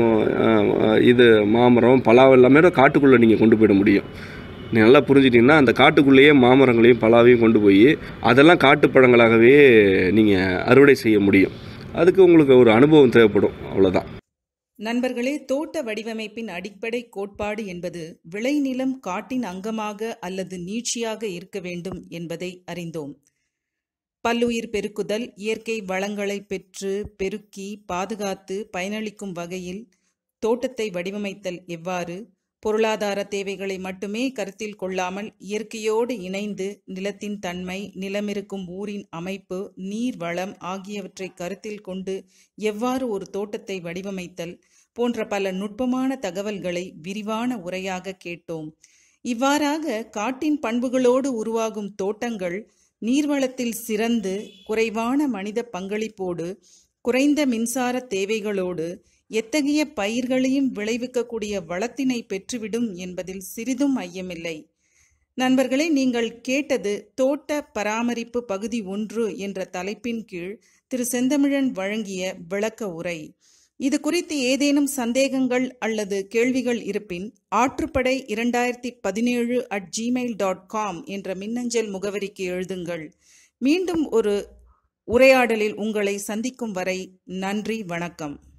இது மாமரம் பலாவை எல்லாமே காட்டுக்குள்ளே நீங்கள் கொண்டு போயிட முடியும். நீங்கள் நல்லா புரிஞ்சுட்டிங்கன்னா அந்த காட்டுக்குள்ளேயே மாமரங்களையும் பலாவையும் கொண்டு போய் அதெல்லாம் காட்டுப்பழங்களாகவே நீங்கள் அறுவடை செய்ய முடியும். அதுக்கு உங்களுக்கு ஒரு அனுபவம் தேவைப்படும், அவ்வளோதான். நண்பர்களே, தோட்ட வடிவமைப்பின் அடிப்படை கோட்பாடு என்பது விளைநிலம் காட்டின் அங்கமாக அல்லது நீட்சியாக இருக்க வேண்டும் என்பதை அறிந்தோம். பல்லுயிர் பெருக்குதல், இயற்கை வளங்களை பெற்று பெருக்கி பாதுகாத்து பயனளிக்கும் வகையில் தோட்டத்தை வடிவமைத்தல் எவ்வாறு பொருளாதார தேவைகளை மட்டுமே கருத்தில் கொள்ளாமல் இயற்கையோடு இணைந்து நிலத்தின் தன்மை, நிலமிருக்கும் ஊரின் அமைப்பு, நீர் வளம் ஆகியவற்றை கருத்தில் கொண்டு எவ்வாறு ஒரு தோட்டத்தை வடிவமைத்தல் போன்ற பல நுட்பமான தகவல்களை விரிவான உரையாக கேட்டோம். இவ்வாறாக காட்டின் பண்புகளோடு உருவாகும் தோட்டங்கள் நீர்வளத்தில் சிறந்து குறைவான மனித பங்களிப்போடு குறைந்த மின்சார தேவைகளோடு எத்தகைய பயிர்களையும் விளைவிக்கக்கூடிய வளத்தினை பெற்றுவிடும் என்பதில் சிறிதும் ஐயமில்லை. நண்பர்களே, நீங்கள் கேட்டது தோட்ட பராமரிப்பு பகுதி ஒன்று என்ற தலைப்பின் கீழ் திரு செந்தமிழன் வழங்கிய விளக்க உரை. இது குறித்து ஏதேனும் சந்தேகங்கள் அல்லது கேள்விகள் இருப்பின் ஆற்றுப்படை இரண்டாயிரத்தி பதினேழு அட் ஜிமெயில் டாட் காம் என்ற மின்னஞ்சல் முகவரிக்கு எழுதுங்கள். மீண்டும் ஒரு உரையாடலில் உங்களை சந்திக்கும் வரை நன்றி, வணக்கம்.